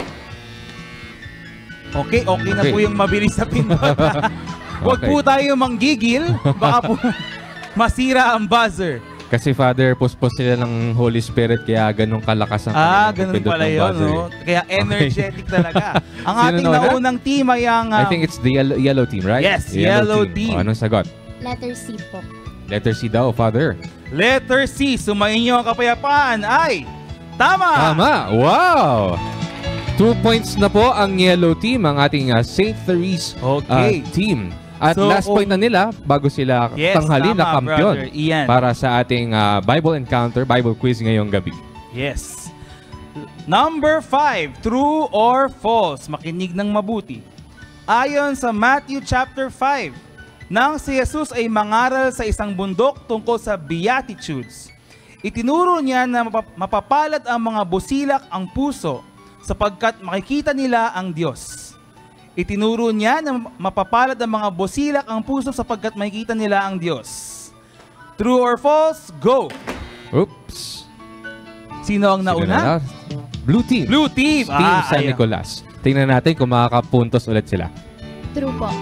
Okay, okay na Okay. po yung mabilis na pindot. Huwag Okay. po tayo manggigil. Baka po masira ang buzzer. Kasi Father, puspos sila ng Holy Spirit kaya ganun kalakas ang Ah, kanilang ganun pindot pala ng yun, buzzer. no? Kaya energetic talaga. Ang Sino ating nauna? naunang team ay ang... I um, think it's the yellow, yellow team, right? Yes, The yellow team. O, anong sagot? Letter C po. Letter C daw, Father. Letter C, sumainyo ang kapayapaan ay tama! Tama! Wow! Two points na po ang yellow team, ang ating uh, Saint Therese uh, Okay. team. At So, last point na nila, bago sila Yes, tanghali na tama, kampiyon brother Ian. para sa ating uh, Bible Encounter, Bible Quiz ngayong gabi. Yes. Number five, true or false? Makinig ng mabuti. Ayon sa Matthew chapter five, nang si Jesus ay mangaral sa isang bundok tungkol sa Beatitudes, itinuro niya na mapap- mapapalad ang mga busilak ang puso sapagkat makikita nila ang Diyos. Itinuro niya na mapapalad ang mga busilak ang puso sapagkat makikita nila ang Diyos. True or false? Go! Oops. Sino ang Sino nauna? na? Blue team. Blue team. Team Ah, San ayan. Nicolas. Tingnan natin kung makakapuntos ulit sila. True po.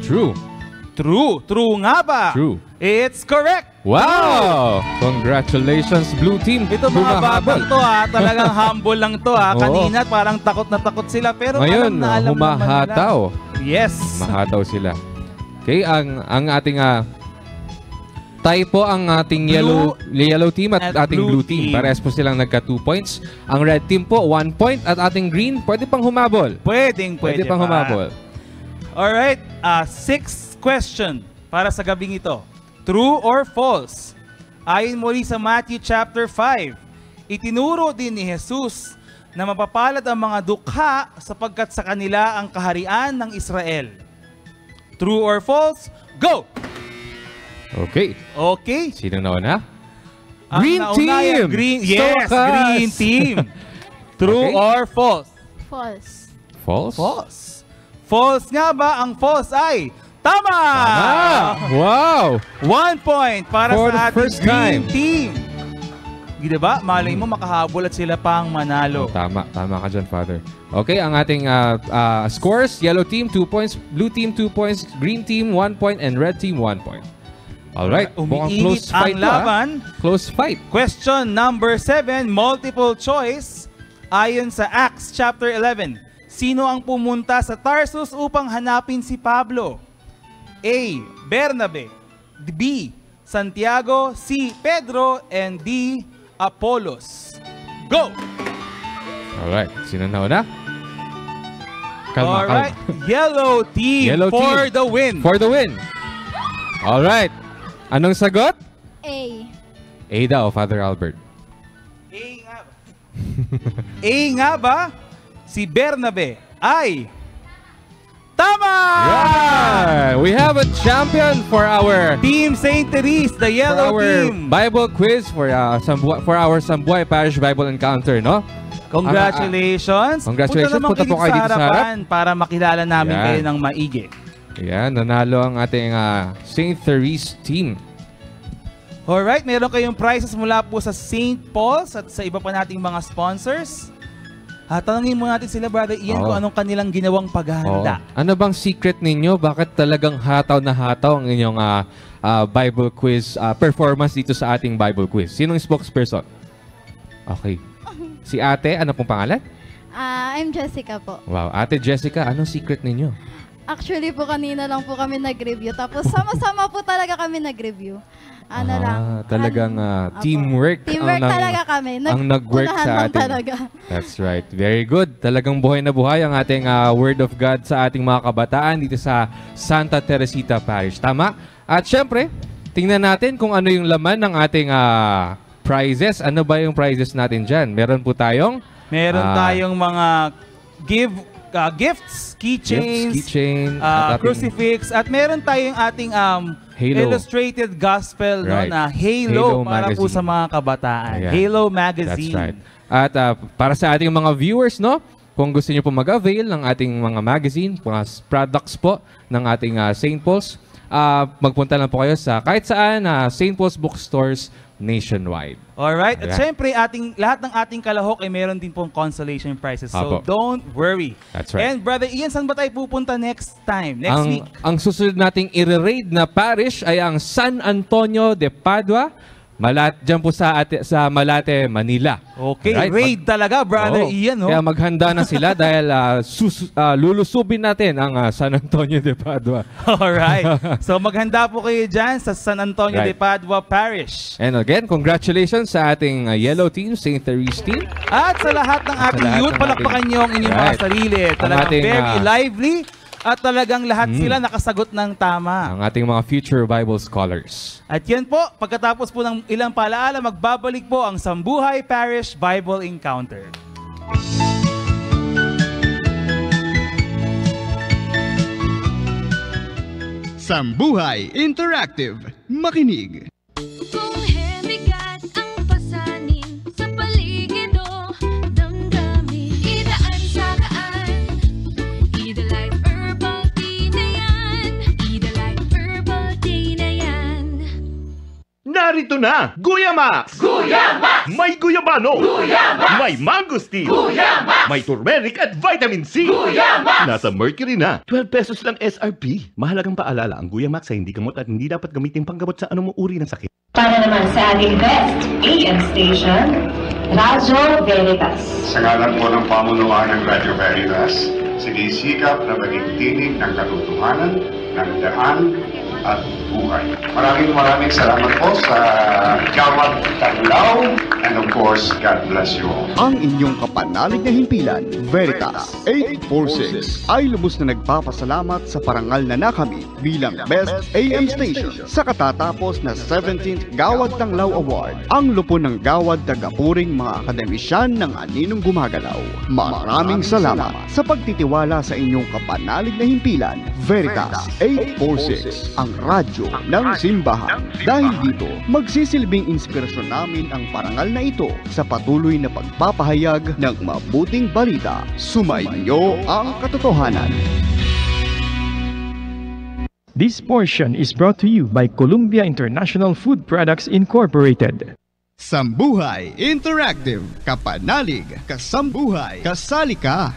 True. True. True nga ba? True. It's correct. Wow! Congratulations, Blue Team. Ito mga batang to ha, talagang humble lang to ha. Oo. Kanina parang takot na takot sila pero Ngayon, alam na alam humahataw. naman nila. Yes. Humahataw sila. Okay, ang ang ating uh, tie po ang ating yellow yellow team at, at ating blue blue team. team. Parehas po silang nagka two points. Ang red team po one point at ating green pwede pang humabol. Pwedeng pwede, Pwede pang pa. humabol. Alright, uh, sixth question para sa gabing ito. True or false? Ayon muli sa Matthew chapter five, itinuro din ni Jesus na mapapalad ang mga dukha sapagkat sa kanila ang kaharian ng Israel. True or false? Go! Okay. Okay. Sino nauna? Ang Green nauna ay team! Green, yes, Stokas! green team. True Okay. or false? False. False? False. False nga ba? Ang false ay tama! Tama! Wow! One point para For the sa ating first green time. team. Di ba? Malay mo makahabol at sila pang manalo. Tama, tama ka dyan, Father. Okay, ang ating uh, uh, scores, yellow team, two points, blue team, two points, green team, one point, and red team, one point. Alright, mukhang close Umiinit ang fight to, ah. laban. Close fight. Question number seven, multiple choice. Ayon sa Acts chapter eleven, sino ang pumunta sa Tarsus upang hanapin si Pablo? A. Bernabe, B. Santiago, C. Pedro, and D. Apollos. Go! Alright, sino na una? Kalma, Alright, kalma. yellow team Yellow for team. the win. For the win. Alright. Anong sagot? A. A daw, Father Albert. A nga ba? Si Bernabe ay tama! Yeah! We have a champion for our Team Saint Therese, the yellow for our team. Bible quiz for uh, Sambu- for our Sambuay Parish Bible Encounter, no? Congratulations. Ang, uh, congratulations. Punta naman Punta po kayo dito sa harap. para makilala namin Yan. kayo ng maigi. Yan, nanalo ang ating uh, Saint Therese team. Alright, meron kayong prizes mula po sa Saint Paul's at sa iba pa nating mga sponsors. Ha, tanungin mo natin sila, Brother Ian, Oo. kung anong kanilang ginawang paghahanda. Oo. Ano bang secret ninyo? Bakit talagang hataw na hataw ang inyong uh, uh, Bible quiz uh, performance dito sa ating Bible quiz? Sinong spokesperson? Okay. Si ate, ano pong pangalan? Ah, I'm Jessica po. Wow. Ate Jessica, anong secret ninyo? Actually po, kanina lang po kami nag-review. Tapos sama-sama po talaga kami nag-review. Ano Ah, lang. talagang uh, teamwork. Teamwork ang nang- talaga kami. Nag- ang nag-work unahan sa lang ating. talaga. That's right. Very good. Talagang buhay na buhay ang ating uh, Word of God sa ating mga kabataan dito sa Santa Teresita Parish. Tama? At syempre, tingnan natin kung ano yung laman ng ating uh, prizes. Ano ba yung prizes natin dyan? Meron po tayong Meron ah, tayong mga give uh, gifts, keychains, Gifts, keychain, uh, at ating- crucifix, at meron tayong ating um, Halo. illustrated gospel Right. no, na Halo, Halo para po magazine. sa mga kabataan. Ayan. Halo Magazine. That's right. At uh, para sa ating mga viewers, no? Kung gusto niyo po mag-avail ng ating mga magazine, mga s- products po ng ating uh, Saint Paul's, uh, magpunta lang po kayo sa kahit saan na uh, Saint Paul's bookstores nationwide. Alright. At Ayan. syempre, ating, lahat ng ating kalahok ay meron din pong consolation prizes. So Apo. don't worry. That's right. And Brother Ian, saan ba tayo pupunta next time? Next ang, week? Ang susunod nating i-raid na parish ay ang San Antonio de Padua, Malat, dyan po sa, ate, sa Malate, Manila. Okay, Alright? raid talaga, Brother Oo. Ian. No? Kaya maghanda na sila dahil uh, sus, uh, lulusubin natin ang uh, San Antonio de Padua. Alright. So maghanda po kayo dyan sa San Antonio de Right. Padua Parish. And again, congratulations sa ating uh, yellow team, Saint Therese team. At sa lahat ng ating lahat youth, ng palakpakan ating- nyo ang inyong mga Right. sarili. Ang Talagang ating, very ah, lively at talagang lahat Mm. sila nakasagot ng tama. Ang ating mga future Bible scholars. At yan po, pagkatapos po ng ilang paalaala, magbabalik po ang Sambuhay Parish Bible Encounter. Sambuhay Interactive. Makinig. Kung hemigat ang pasanin sa paligid o damdamin, idaan sa kaan, Ida Life Herbal Tea na yan, Ida Life Herbal Tea na yan. Narito Ito na, Guyamax! Guyamax! May guyabano! Guyamax! May mangosteen! Guyamax! May turmeric at vitamin C! Guyamax! Nasa Mercury na, twelve pesos lang S R P. Mahalagang paalala, ang Guyamax ay hindi gamot at hindi dapat gamitin panggamot sa anumang uri ng sakit. Para naman sa ating best A M station, Radyo Veritas. Sa ngalan po ng pamunuan ng Radyo Veritas, sinisikap na maging tinig ng katotohanan, ng daan at buhay. Maraming maraming salamat po sa Gawad Taglaw, and of course, God bless you all. Ang inyong kapanalig na himpilan, Veritas eight forty-six, ay lubos na nagpapasalamat sa parangal na nakamit bilang Best A M Station sa katatapos na seventeenth Gawad Taglaw Award. Ang lupon ng Gawad tagapuring mga akademisyan ng Aninong Gumagalaw. Maraming salamat sa pagtitiwala sa inyong kapanalig na himpilan, Veritas eight forty-six, ang radyo ng simbahan. Dahil dito, magsisilbing inspirasyon namin ang parangal na ito sa patuloy na pagpapahayag ng mabuting balita. Sumainyo ang katotohanan. This portion is brought to you by Columbia International Food Products Incorporated. Sambuhay Interactive, kapanalig, kasambuhay, kasali ka.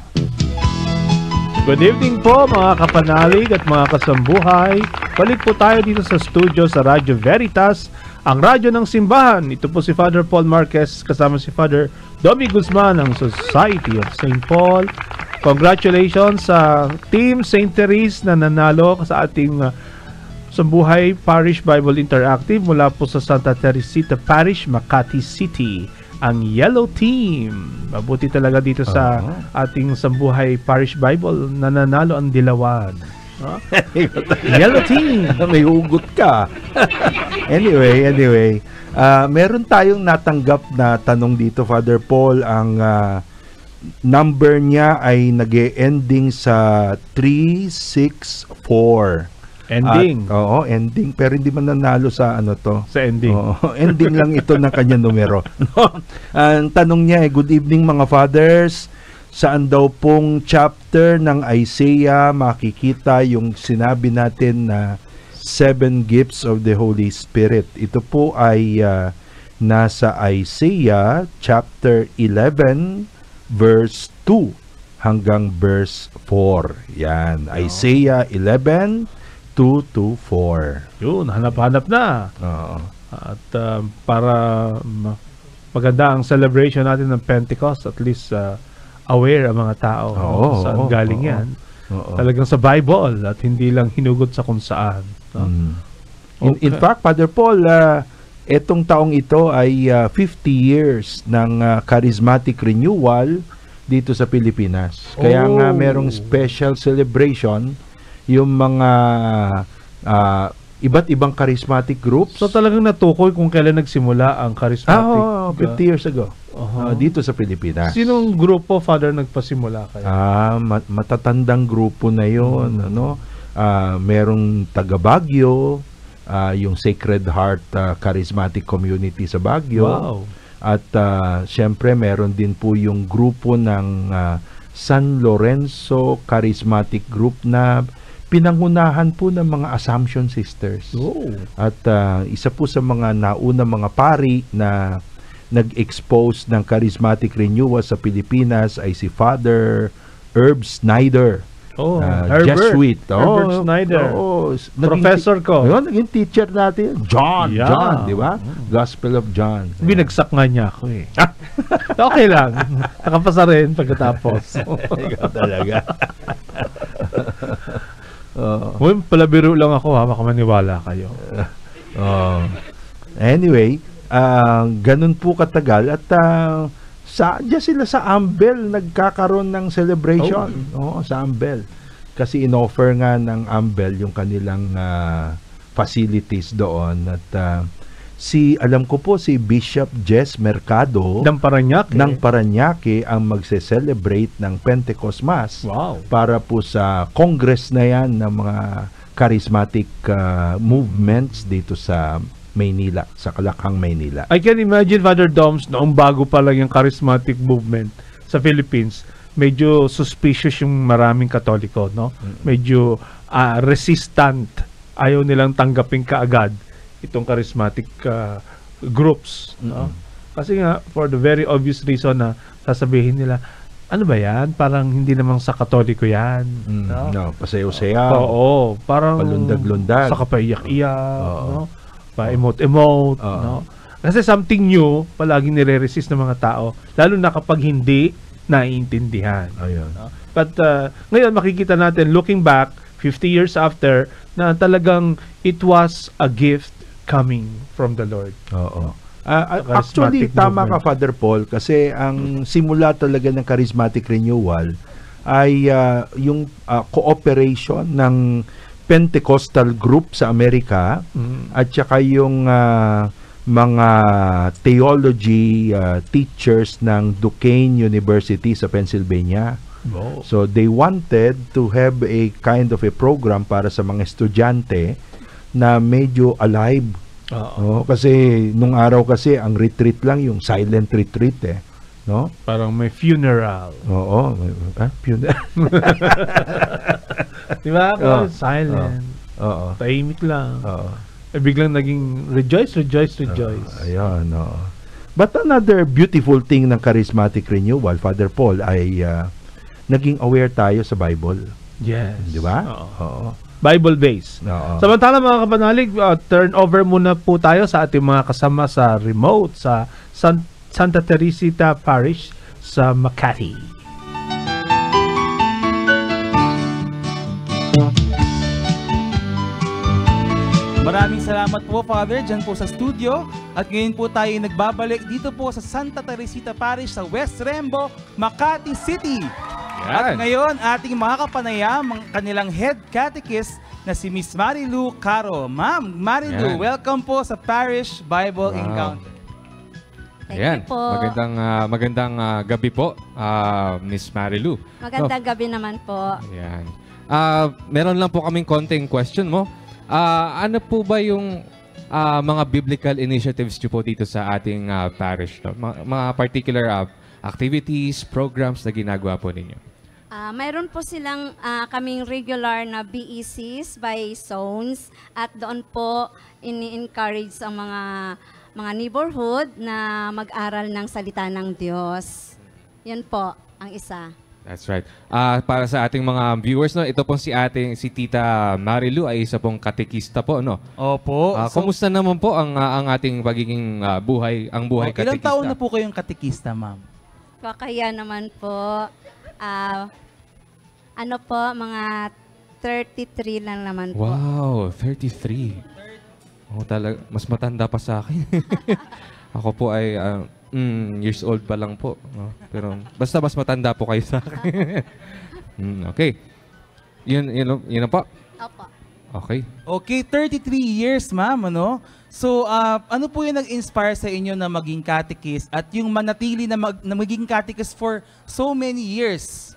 Good evening po mga kapanalig at mga kasambuhay. Balik po tayo dito sa studio sa Radyo Veritas, ang radyo ng simbahan. Ito po si Father Paul Marquez kasama si Father Domi Guzman ng Society of Saint Paul. Congratulations sa Team Saint Therese na nanalo sa ating uh, Sambuhay Parish Bible Interactive mula po sa Santa Teresita Parish, Makati City. Ang Yellow Team. Mabuti talaga dito sa uh-huh. ating Sambuhay Parish Bible na nanalo ang Dilawan. Huh? Yellow Team. May hugot ka. Anyway, anyway. Uh, meron tayong natanggap na tanong dito, Father Paul. Ang uh, number niya ay nag-e-ending sa three six four. Ending. At, oo, ending. Pero hindi man nanalo sa ano to. Sa ending. Oo, ending lang ito ng kanya numero. No? Ang tanong niya ay, good evening mga fathers. Saan daw pong chapter ng Isaiah makikita yung sinabi natin na seven gifts of the Holy Spirit? Ito po ay uh, nasa Isaiah chapter eleven verse two hanggang verse four. Yan. Oh. Isaiah eleven two to four. Yun, hanap-hanap na. Oo. At uh, para maganda ang celebration natin ng Pentecost, at least uh, aware ang mga tao Oo, saan oo, galing oo. yan. Oo. Talagang sa Bible at hindi lang hinugot sa kung saan. No? Mm. In, Okay. in fact, Father Paul, uh, etong taong ito ay uh, fifty years ng uh, charismatic renewal dito sa Pilipinas. Kaya Oh. nga merong special celebration yung mga uh, iba't ibang charismatic groups. So talagang natukoy kung kailan nagsimula ang charismatic. Ah, oh, fifty years ago. Uh-huh. Uh, dito sa Pilipinas. Sinong grupo, Father, nagpasimula kayo? Ah, mat- matatandang grupo na 'yon, hmm. ano? Ah, merong taga Baguio, ah, yung Sacred Heart uh, Charismatic Community sa Baguio. Wow. At uh, syempre meron din po yung grupo ng uh, San Lorenzo Charismatic Group na pinangunahan po ng mga Assumption Sisters. Oh. At uh, isa po sa mga nauna mga pari na nag-expose ng charismatic renewal sa Pilipinas ay si Father Herb Snyder. Oh, uh, Herbert. Jesuit. Herbert Oh, Snyder. Oh, Professor ko. Yun, naging teacher natin. John, Yeah. John, di ba? Gospel of John. Binagsak nga niya ako eh. Okay lang. Nakapasa rin pagkatapos. Ikaw talaga. Uh, well, palabiro lang ako ha, baka maniwala kayo. Uh, anyway, uh, ganun po katagal at uh, sa diyan sila sa Ambel nagkakaroon ng celebration. Oh. Oo, sa Ambel. Kasi inoffer nga ng Ambel yung kanilang uh, facilities doon at uh, si alam ko po si Bishop Jess Mercado ng Parañaque ng Parañaque ang magse-celebrate ng Pentecost Mass. Wow. Para po sa Congress na yan ng mga charismatic uh, movements dito sa Maynila, sa Kalakhang, Maynila. I can imagine, Father Doms, noong bago pa lang yung charismatic movement sa Philippines, medyo suspicious yung maraming Katoliko, no? Medyo uh, resistant. Ayaw nilang tanggapin kaagad itong charismatic uh, groups. No? Kasi nga, for the very obvious reason na sasabihin nila, ano ba yan? Parang hindi namang sa Katoliko yan. Mm, no? no, pasayaw-sayaw. Oo, parang palundag-lundag. Sa kapaiyak-iyak, no? Pa-emote-emote, no? Kasi something new, palaging nire-resist ng mga tao, lalo na kapag hindi naiintindihan. Ayun. No? But uh, ngayon makikita natin, looking back, fifty years after, na talagang it was a gift coming from the Lord. Oo. Uh, actually, tama ka, Father Paul, kasi ang simula talaga ng charismatic renewal ay uh, yung uh, cooperation ng Pentecostal group sa Amerika mm. at saka yung uh, mga theology uh, teachers ng Duquesne University sa Pennsylvania. Wow. So they wanted to have a kind of a program para sa mga estudyante na medyo alive. Oh, kasi nung araw kasi ang retreat lang yung silent retreat eh, no? Parang may funeral. Oo, ah, funeral. Di ba? Oh, silent. Oo. Oh, oh. Tahimik lang. Oo. Eh, biglang naging rejoice, rejoice, rejoice. Uh, ayun, no. But another beautiful thing ng charismatic renewal, Father Paul, ay uh, naging aware tayo sa Bible. Yes. Di ba? Oo. Oo. Bible-based. Oo. Samantala mga kapanalig, uh, turn over muna po tayo sa ating mga kasama sa remote sa San Santa Teresita Parish sa Makati. Maraming salamat po, Father, dyan po sa studio. At ngayon po tayo nagbabalik dito po sa Santa Teresita Parish sa West Rembo, Makati City. Yan. At ngayon, ating mga kapanayam, ang kanilang head catechist na si Miss Marilu Caro. Ma'am, Marilu, Yan. welcome po sa Parish Bible Wow. Encounter. Ayan, po. magandang ah, magandang ah, gabi po, ah, Miss Marilu. Magandang gabi naman po. Ayan. Ah, meron lang po kaming konting question mo. Ah, ano po ba yung ah, mga biblical initiatives niyo po dito sa ating ah, parish? No? Mga, mga particular ah, activities, programs na ginagawa po ninyo? Ah, mayroon po silang ah, kaming regular na B E Cs by zones at doon po ini-encourage ang mga mga neighborhood na mag-aral ng salita ng Diyos. Yan po ang isa. That's right. Ah, para sa ating mga viewers, no, ito pong si ating si Tita Marilu ay isa pong katekista po, no. Opo. Ah, So- kumusta naman po ang ah, ang ating pagiging ah, buhay, ang buhay Oh, ilang katekista? taon na po kayong katekista, ma'am? Kaya naman po, ah, ano po, mga thirty-three lang naman po. Wow, thirty-three. Oh, talaga, mas matanda pa sa akin. Ako po ay ah, mm, years old pa lang po. No? Pero basta mas matanda po kayo sa akin. Mm, okay. Yun, yun, yun na po. Opo. Okay. Okay, thirty-three years, ma'am, ano? So, ah, ano po yung nag-inspire sa inyo na maging catechist at yung manatili na, mag, na maging catechist for so many years?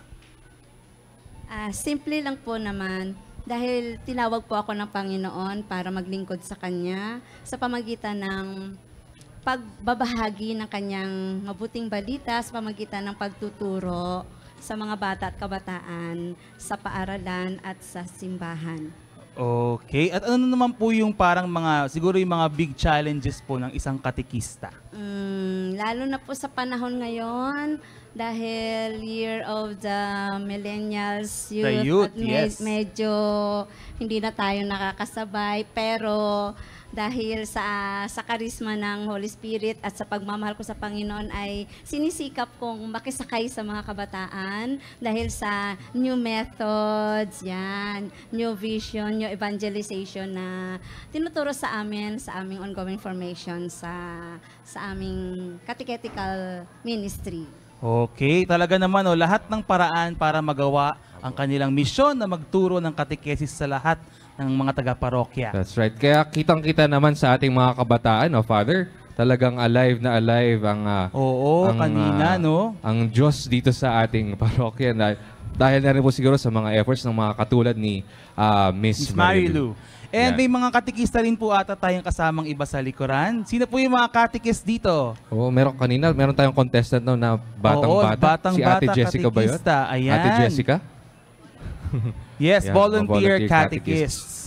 Ah, simple lang po naman. Dahil tinawag po ako ng Panginoon para maglingkod sa Kanya sa pamagitan ng pagbabahagi ng Kanyang mabuting balita, sa pamagitan ng pagtuturo sa mga bata at kabataan, sa paaralan at sa simbahan. Okay. At ano naman po yung parang mga, siguro yung mga big challenges po ng isang katekista? Mm, lalo na po sa panahon ngayon, dahil year of the millennials youth, The youth, at med- yes. medyo hindi na tayo nakakasabay, pero dahil sa sa karisma ng Holy Spirit at sa pagmamahal ko sa Panginoon ay sinisikap kong makisakay sa mga kabataan dahil sa new methods, yan, new vision, new evangelization na tinuturo sa amin sa aming ongoing formation sa sa aming catechetical ministry. Okay, talaga naman, oh, lahat ng paraan para magawa ang kanilang misyon na magturo ng katekesis sa lahat ng mga taga-parokya. That's right. Kaya kitang-kita naman sa ating mga kabataan, no, Father, talagang alive na alive ang ah, Oo, ang, kanina, ah, no? ang Diyos dito sa ating parokya na dahil na rin po siguro sa mga efforts ng mga katulad ni ah, Miss Miss Marilu. And Yan. may mga katekista rin po ata tayong kasamang iba sa likuran. Sino po yung mga katekist dito? Oo, meron kanina, meron tayong contestant no, na batang-bata. Oo, batang si Ate bata, Jessica ba yun? katekista. Ayan. Ate Jessica? Yes, Yan, volunteer, volunteer catechists.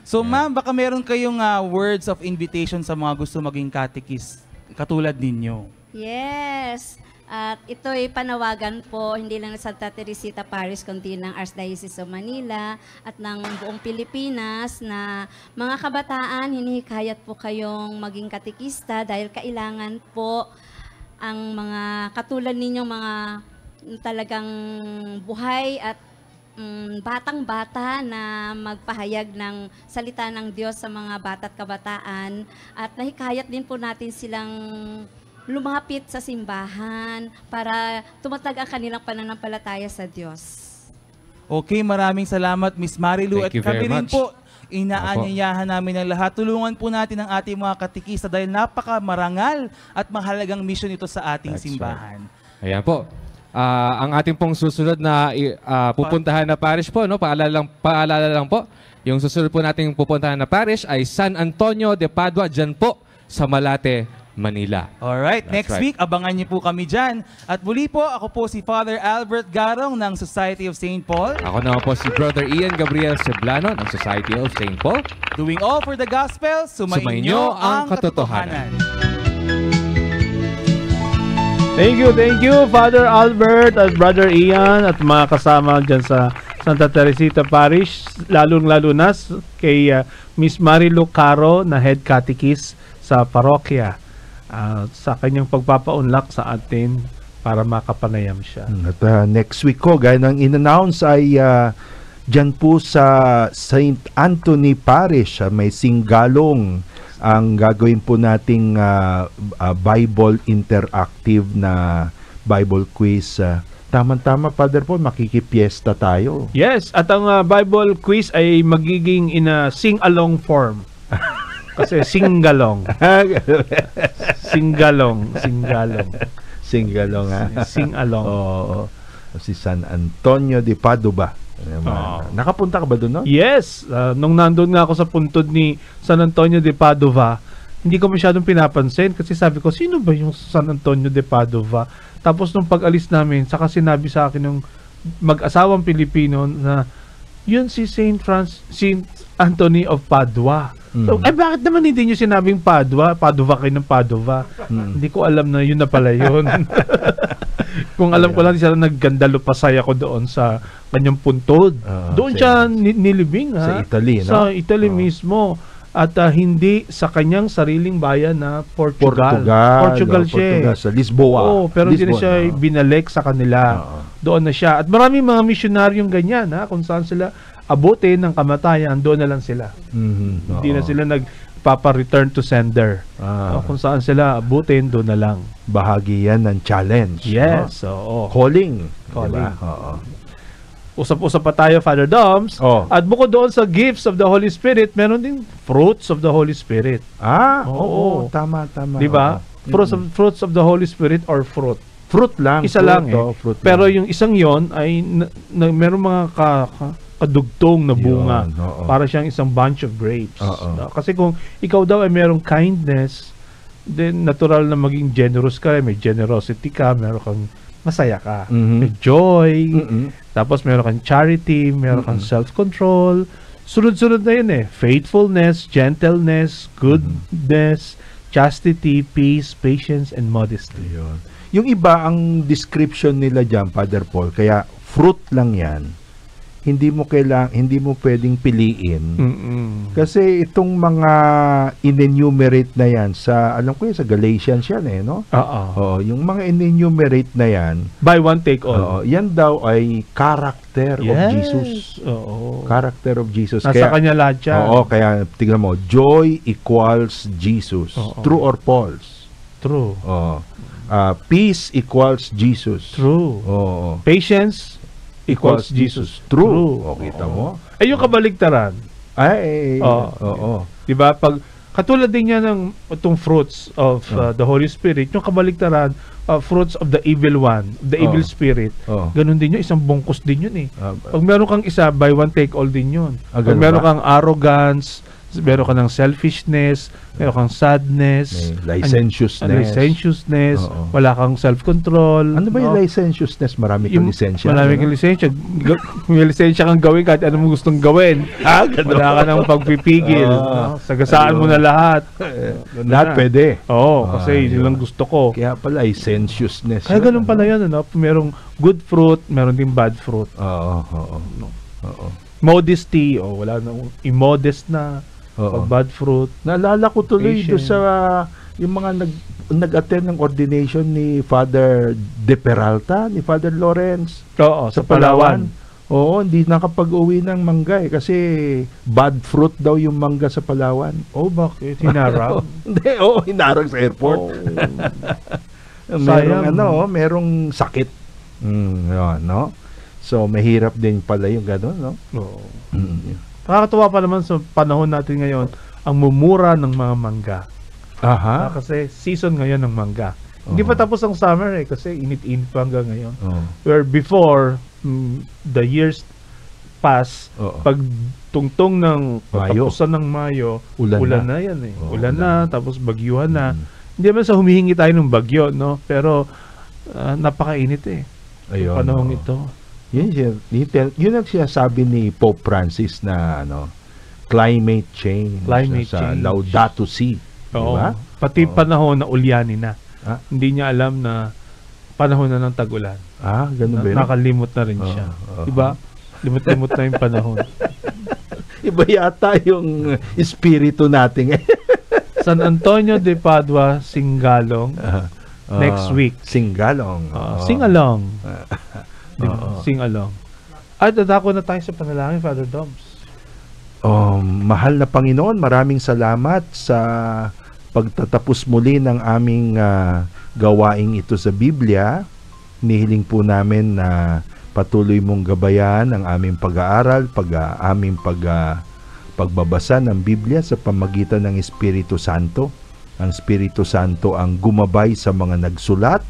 So ma'am, baka meron kayong uh, words of invitation sa mga gusto maging catechist katulad ninyo. Yes. At ito'y panawagan po, hindi lang ng Santa Teresita Parish, kundi ng Archdiocese of Manila at ng buong Pilipinas na mga kabataan, hinihikayat po kayong maging katekista dahil kailangan po ang mga katulad ninyong mga talagang buhay at um, batang-bata na magpahayag ng salita ng Diyos sa mga bata at kabataan. At nahikayat din po natin silang lumapit sa simbahan para tumatag ang kanilang pananampalataya sa Diyos. Okay, maraming salamat Miss Marilu. Thank At you kami very rin much. po, inaanyayahan namin ng lahat. Tulungan po natin ang ating mga katikista dahil napaka marangal at mahalagang mission ito sa ating That's simbahan. Right. Ayan po. Ah, ang ating pong susunod na i- ah, pupuntahan na parish po, no? Paalala lang, paalala lang po. Yung susunod po nating pupuntahan na parish ay San Antonio de Padua, dyan po sa Malate, Manila. Alright, That's next right. week, abangan niyo po kami dyan. At muli po, ako po si Father Albert Garong ng Society of Saint Paul. Ako naman po si Brother Ian Gabriel Ceblano ng Society of Saint Paul. Doing all for the gospel, sumainyo, Sumainyo ang ang katotohanan. Thank you, thank you, Father Albert at Brother Ian at mga kasama dyan sa Santa Teresita Parish, lalong-lalo na s- kay uh, Miss Marilu Caro na head catechist sa parokya. Uh, sa kanyang pagpapaunlak sa atin para makapanayam siya. At uh, next week ko, gaya ng in-announce ay uh, dyan po sa Saint Anthony Parish, uh, may singgalong ang gagawin po nating uh, uh, Bible Interactive na Bible quiz. Uh, Tama-tama, Father Paul, makikipiesta tayo. Yes, at ang uh, Bible quiz ay magiging in a sing-along form. Kasi singgalong. Singgalong. Singgalong. Singalong, ha? Sing-along. Oo. Si San Antonio de Padua. Oo. Nakapunta ka ba doon, no? Yes. Uh, nung nandun nga ako sa puntod ni San Antonio de Padua, hindi ko masyadong pinapansin kasi sabi ko, sino ba yung San Antonio de Padua? Tapos nung pag-alis namin, saka sinabi sa akin ng mag-asawang Pilipino na yun si Saint Francis, Saint Anthony of Padua. Mm. So, eh bakit naman hindi nyo sinabing Padua? Padua kayo ng Padua. Mm. Hindi ko alam na yun na pala yun. Kung alam ko lang, siya nagandalupasay ako doon sa kanyang puntod. Ah, doon sa- siya ni- nilibing. sa Ha? Italy, no? Sa Italy mismo. At ah, hindi sa kanyang sariling bayan na Portugal. Portugal. Portugal oh, siya. eh. Portugal, sa Lisboa. Oo, pero hindi na Lisbon, siya oh. binalik sa kanila. Doon na siya. At maraming mga misyonaryong ganyan, ha, kung saan sila abutin ng kamatayan, doon na lang sila. Mhm, Hindi na oo. sila nagpapa-return to sender. Ah. O, kung saan sila abutin, doon na lang. Bahagi yan ng challenge. Yes, no? oo. Calling. Calling. Diba? Oo. Usap-usap pa tayo, Father Doms. Oh. At bukod doon sa gifts of the Holy Spirit, meron din fruits of the Holy Spirit. Ah, Oo. oo. Tama, tama. Di ba? Oo. Fruits of, fruits of the Holy Spirit or fruit. Fruit lang. Isa fruit, lang eh. oh, fruit Pero lang. yung isang yon ay na, na, meron mga ka, ka- kadugtong na bunga. Yun, oo. Para siyang isang bunch of grapes. Oo. No? Kasi kung ikaw daw ay merong kindness, then natural na maging generous ka, may generosity ka, meron kang masaya ka. Mhm. May joy, Mm-mm. tapos meron kang charity, meron kang self-control. Sunod-sunod na yun eh. Faithfulness, gentleness, goodness, chastity, peace, patience, and modesty. Yun. Yung iba, ang description nila dyan, Father Paul, kaya fruit lang yan. Hindi mo kailang, hindi mo pwedeng piliin. Mm-mm. Kasi itong mga in-enumerate na yan sa, alam ko yun, sa Galatians yan eh, no? Oo. Oo, yung mga in-enumerate na yan, Buy one, take all. oo, yan daw ay character of Yes. Jesus. Oo. Character of Jesus. Nasa kanya lahat yan. Oo, kaya tignan mo, joy equals Jesus. Oo. True or false? True. Oo. Ah, peace equals Jesus. True. Oo. Patience equals Jesus. True. O, kita mo? Eh, yung kabaligtaran. Ay, Oo. oo. Diba? Pag, katulad din yan ng itong fruits of uh, the Holy Spirit, yung kabaligtaran, uh, fruits of the evil one, the Oo. evil spirit, Oo. ganun din yun, isang bungkus din yun eh. Ah, Pag meron kang isa, buy one, take all din yun. Ah, Pag ganun meron ba? kang arrogance, Meron ka ng selfishness, meron kang sadness, May licentiousness. an- licentiousness, Oo. wala kang self-control. Ano ba yung no? licentiousness? Marami kang Yung- lisensya. Marami ano? kang lisensya. Ga- May lisensya kang gawin kahit ano mo gustong gawin. Ah, ganun. Wala ka nang pagpipigil. Ah, no? Sagasaan mo ayun. na lahat. Ganun Lahat na. pwede. Oo, Ah, kasi yun yun. lang gusto ko. Kaya pala, licentiousness. Kaya yun, ganun ano? pala yun, ano? Merong good fruit, meron din bad fruit. Oo, oo. Oo. Modesty, o wala na, immodest na. Oo. Pag bad fruit. Naalala ko tuloy doon Patient. sa yung mga nag nag-attend ng ordination ni Father De Peralta, ni Father Lawrence. Oo, sa Palawan. Oo, hindi nakapag-uwi ng mangga eh, kasi bad fruit daw yung mangga sa Palawan. Oh, bakit? Hinarang? Hindi, oo, hinarang sa airport. Oh. merong Sayang. ano, merong sakit. Mm, yun, no? So, mahirap din pala yung gano'n, no? Oo. Mm. Nakakatuwa pa naman sa panahon natin ngayon, ang mumura ng mga mangga. Aha. Ah, kasi season ngayon ng mangga. Hindi pa tapos ang summer eh, kasi init-init pa hanggang ngayon. Oo. Where before, mm, the years pass, Oo. pag tungtong ng Mayo. pagtapusan ng Mayo, Ulan ulan, na. na. yan eh. Oo, ulan, ulan. na, tapos bagyuhan na. Hindi naman sa humihingi tayo ng bagyo, no? Pero ah, napakainit eh. Ayun, Sa panahong oo. ito. Yun, yun, yun, yun ang sinasabi ni Pope Francis na ano, climate change. Climate sa change. Laudato Si. Oo. Diba? Pati Oo. panahon na ulyanin na. Ah? Hindi niya alam na panahon na ng tag-ulan. Ah, ganun Na- ba yun? Nakalimot na rin Oo, siya. oo. Diba? Limot-limot na yung panahon. Iba yata yung espiritu natin eh. San Antonio de Padua, Singalong. Next Ah, week. Singalong. Ah, Oo. sing along. Diba? Oo. Sing along. At dadako na tayo sa panalangin, Father Doms. Um, mahal na Panginoon, maraming salamat sa pagtatapos muli ng aming ah, gawaing ito sa Biblia. Nihiling po namin na patuloy mong gabayan ang aming pag-aaral, pag ah, aming pag ah, pagbabasa ng Biblia sa pamagitan ng Espiritu Santo. Ang Espiritu Santo ang gumabay sa mga nagsulat.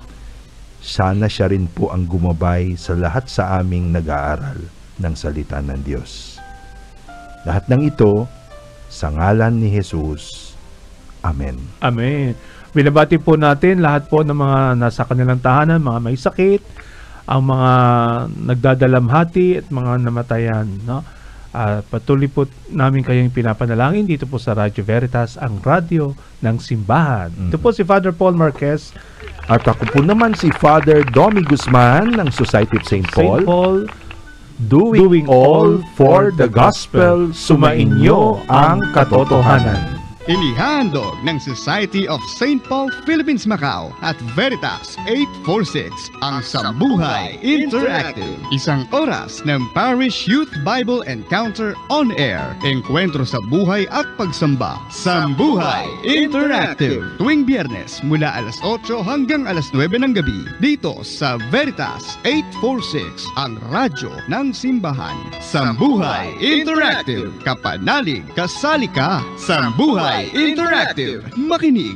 Sana siya rin po ang gumabay sa lahat sa aming nag-aaral ng salita ng Diyos. Lahat ng ito sa ngalan ni Jesus. Amen. Amen. Binabati po natin lahat po ng mga nasa kanilang tahanan, mga may sakit, ang mga nagdadalamhati at mga namatayan, no? Uh, patuloy po namin kayong pinapanalangin dito po sa Radyo Veritas, ang radyo ng simbahan. Ito po si Father Paul Marquez. At ako po naman si Father Domi Guzman ng Society of Saint Paul. Saint Paul, doing, doing all for the gospel, sumainyo ang katotohanan. Inihandog ng Society of Saint Paul Philippines Macau at Veritas eight forty-six ang Sambuhay Interactive. Isang oras ng Parish Youth Bible Encounter on Air. Enkwentro sa buhay at pagsamba. Sambuhay Interactive. Tuwing Biyernes mula alas otso hanggang alas nuwebe ng gabi dito sa Veritas eight forty-six ang radyo ng simbahan. Sambuhay Interactive. Kapanalig, kasali ka. Sambuhay Interactive. Makinig.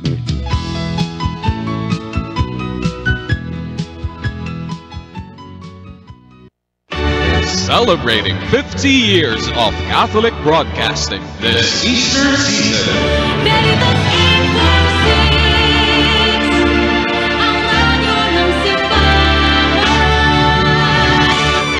Celebrating fifty years of Catholic broadcasting this Easter season. Veritas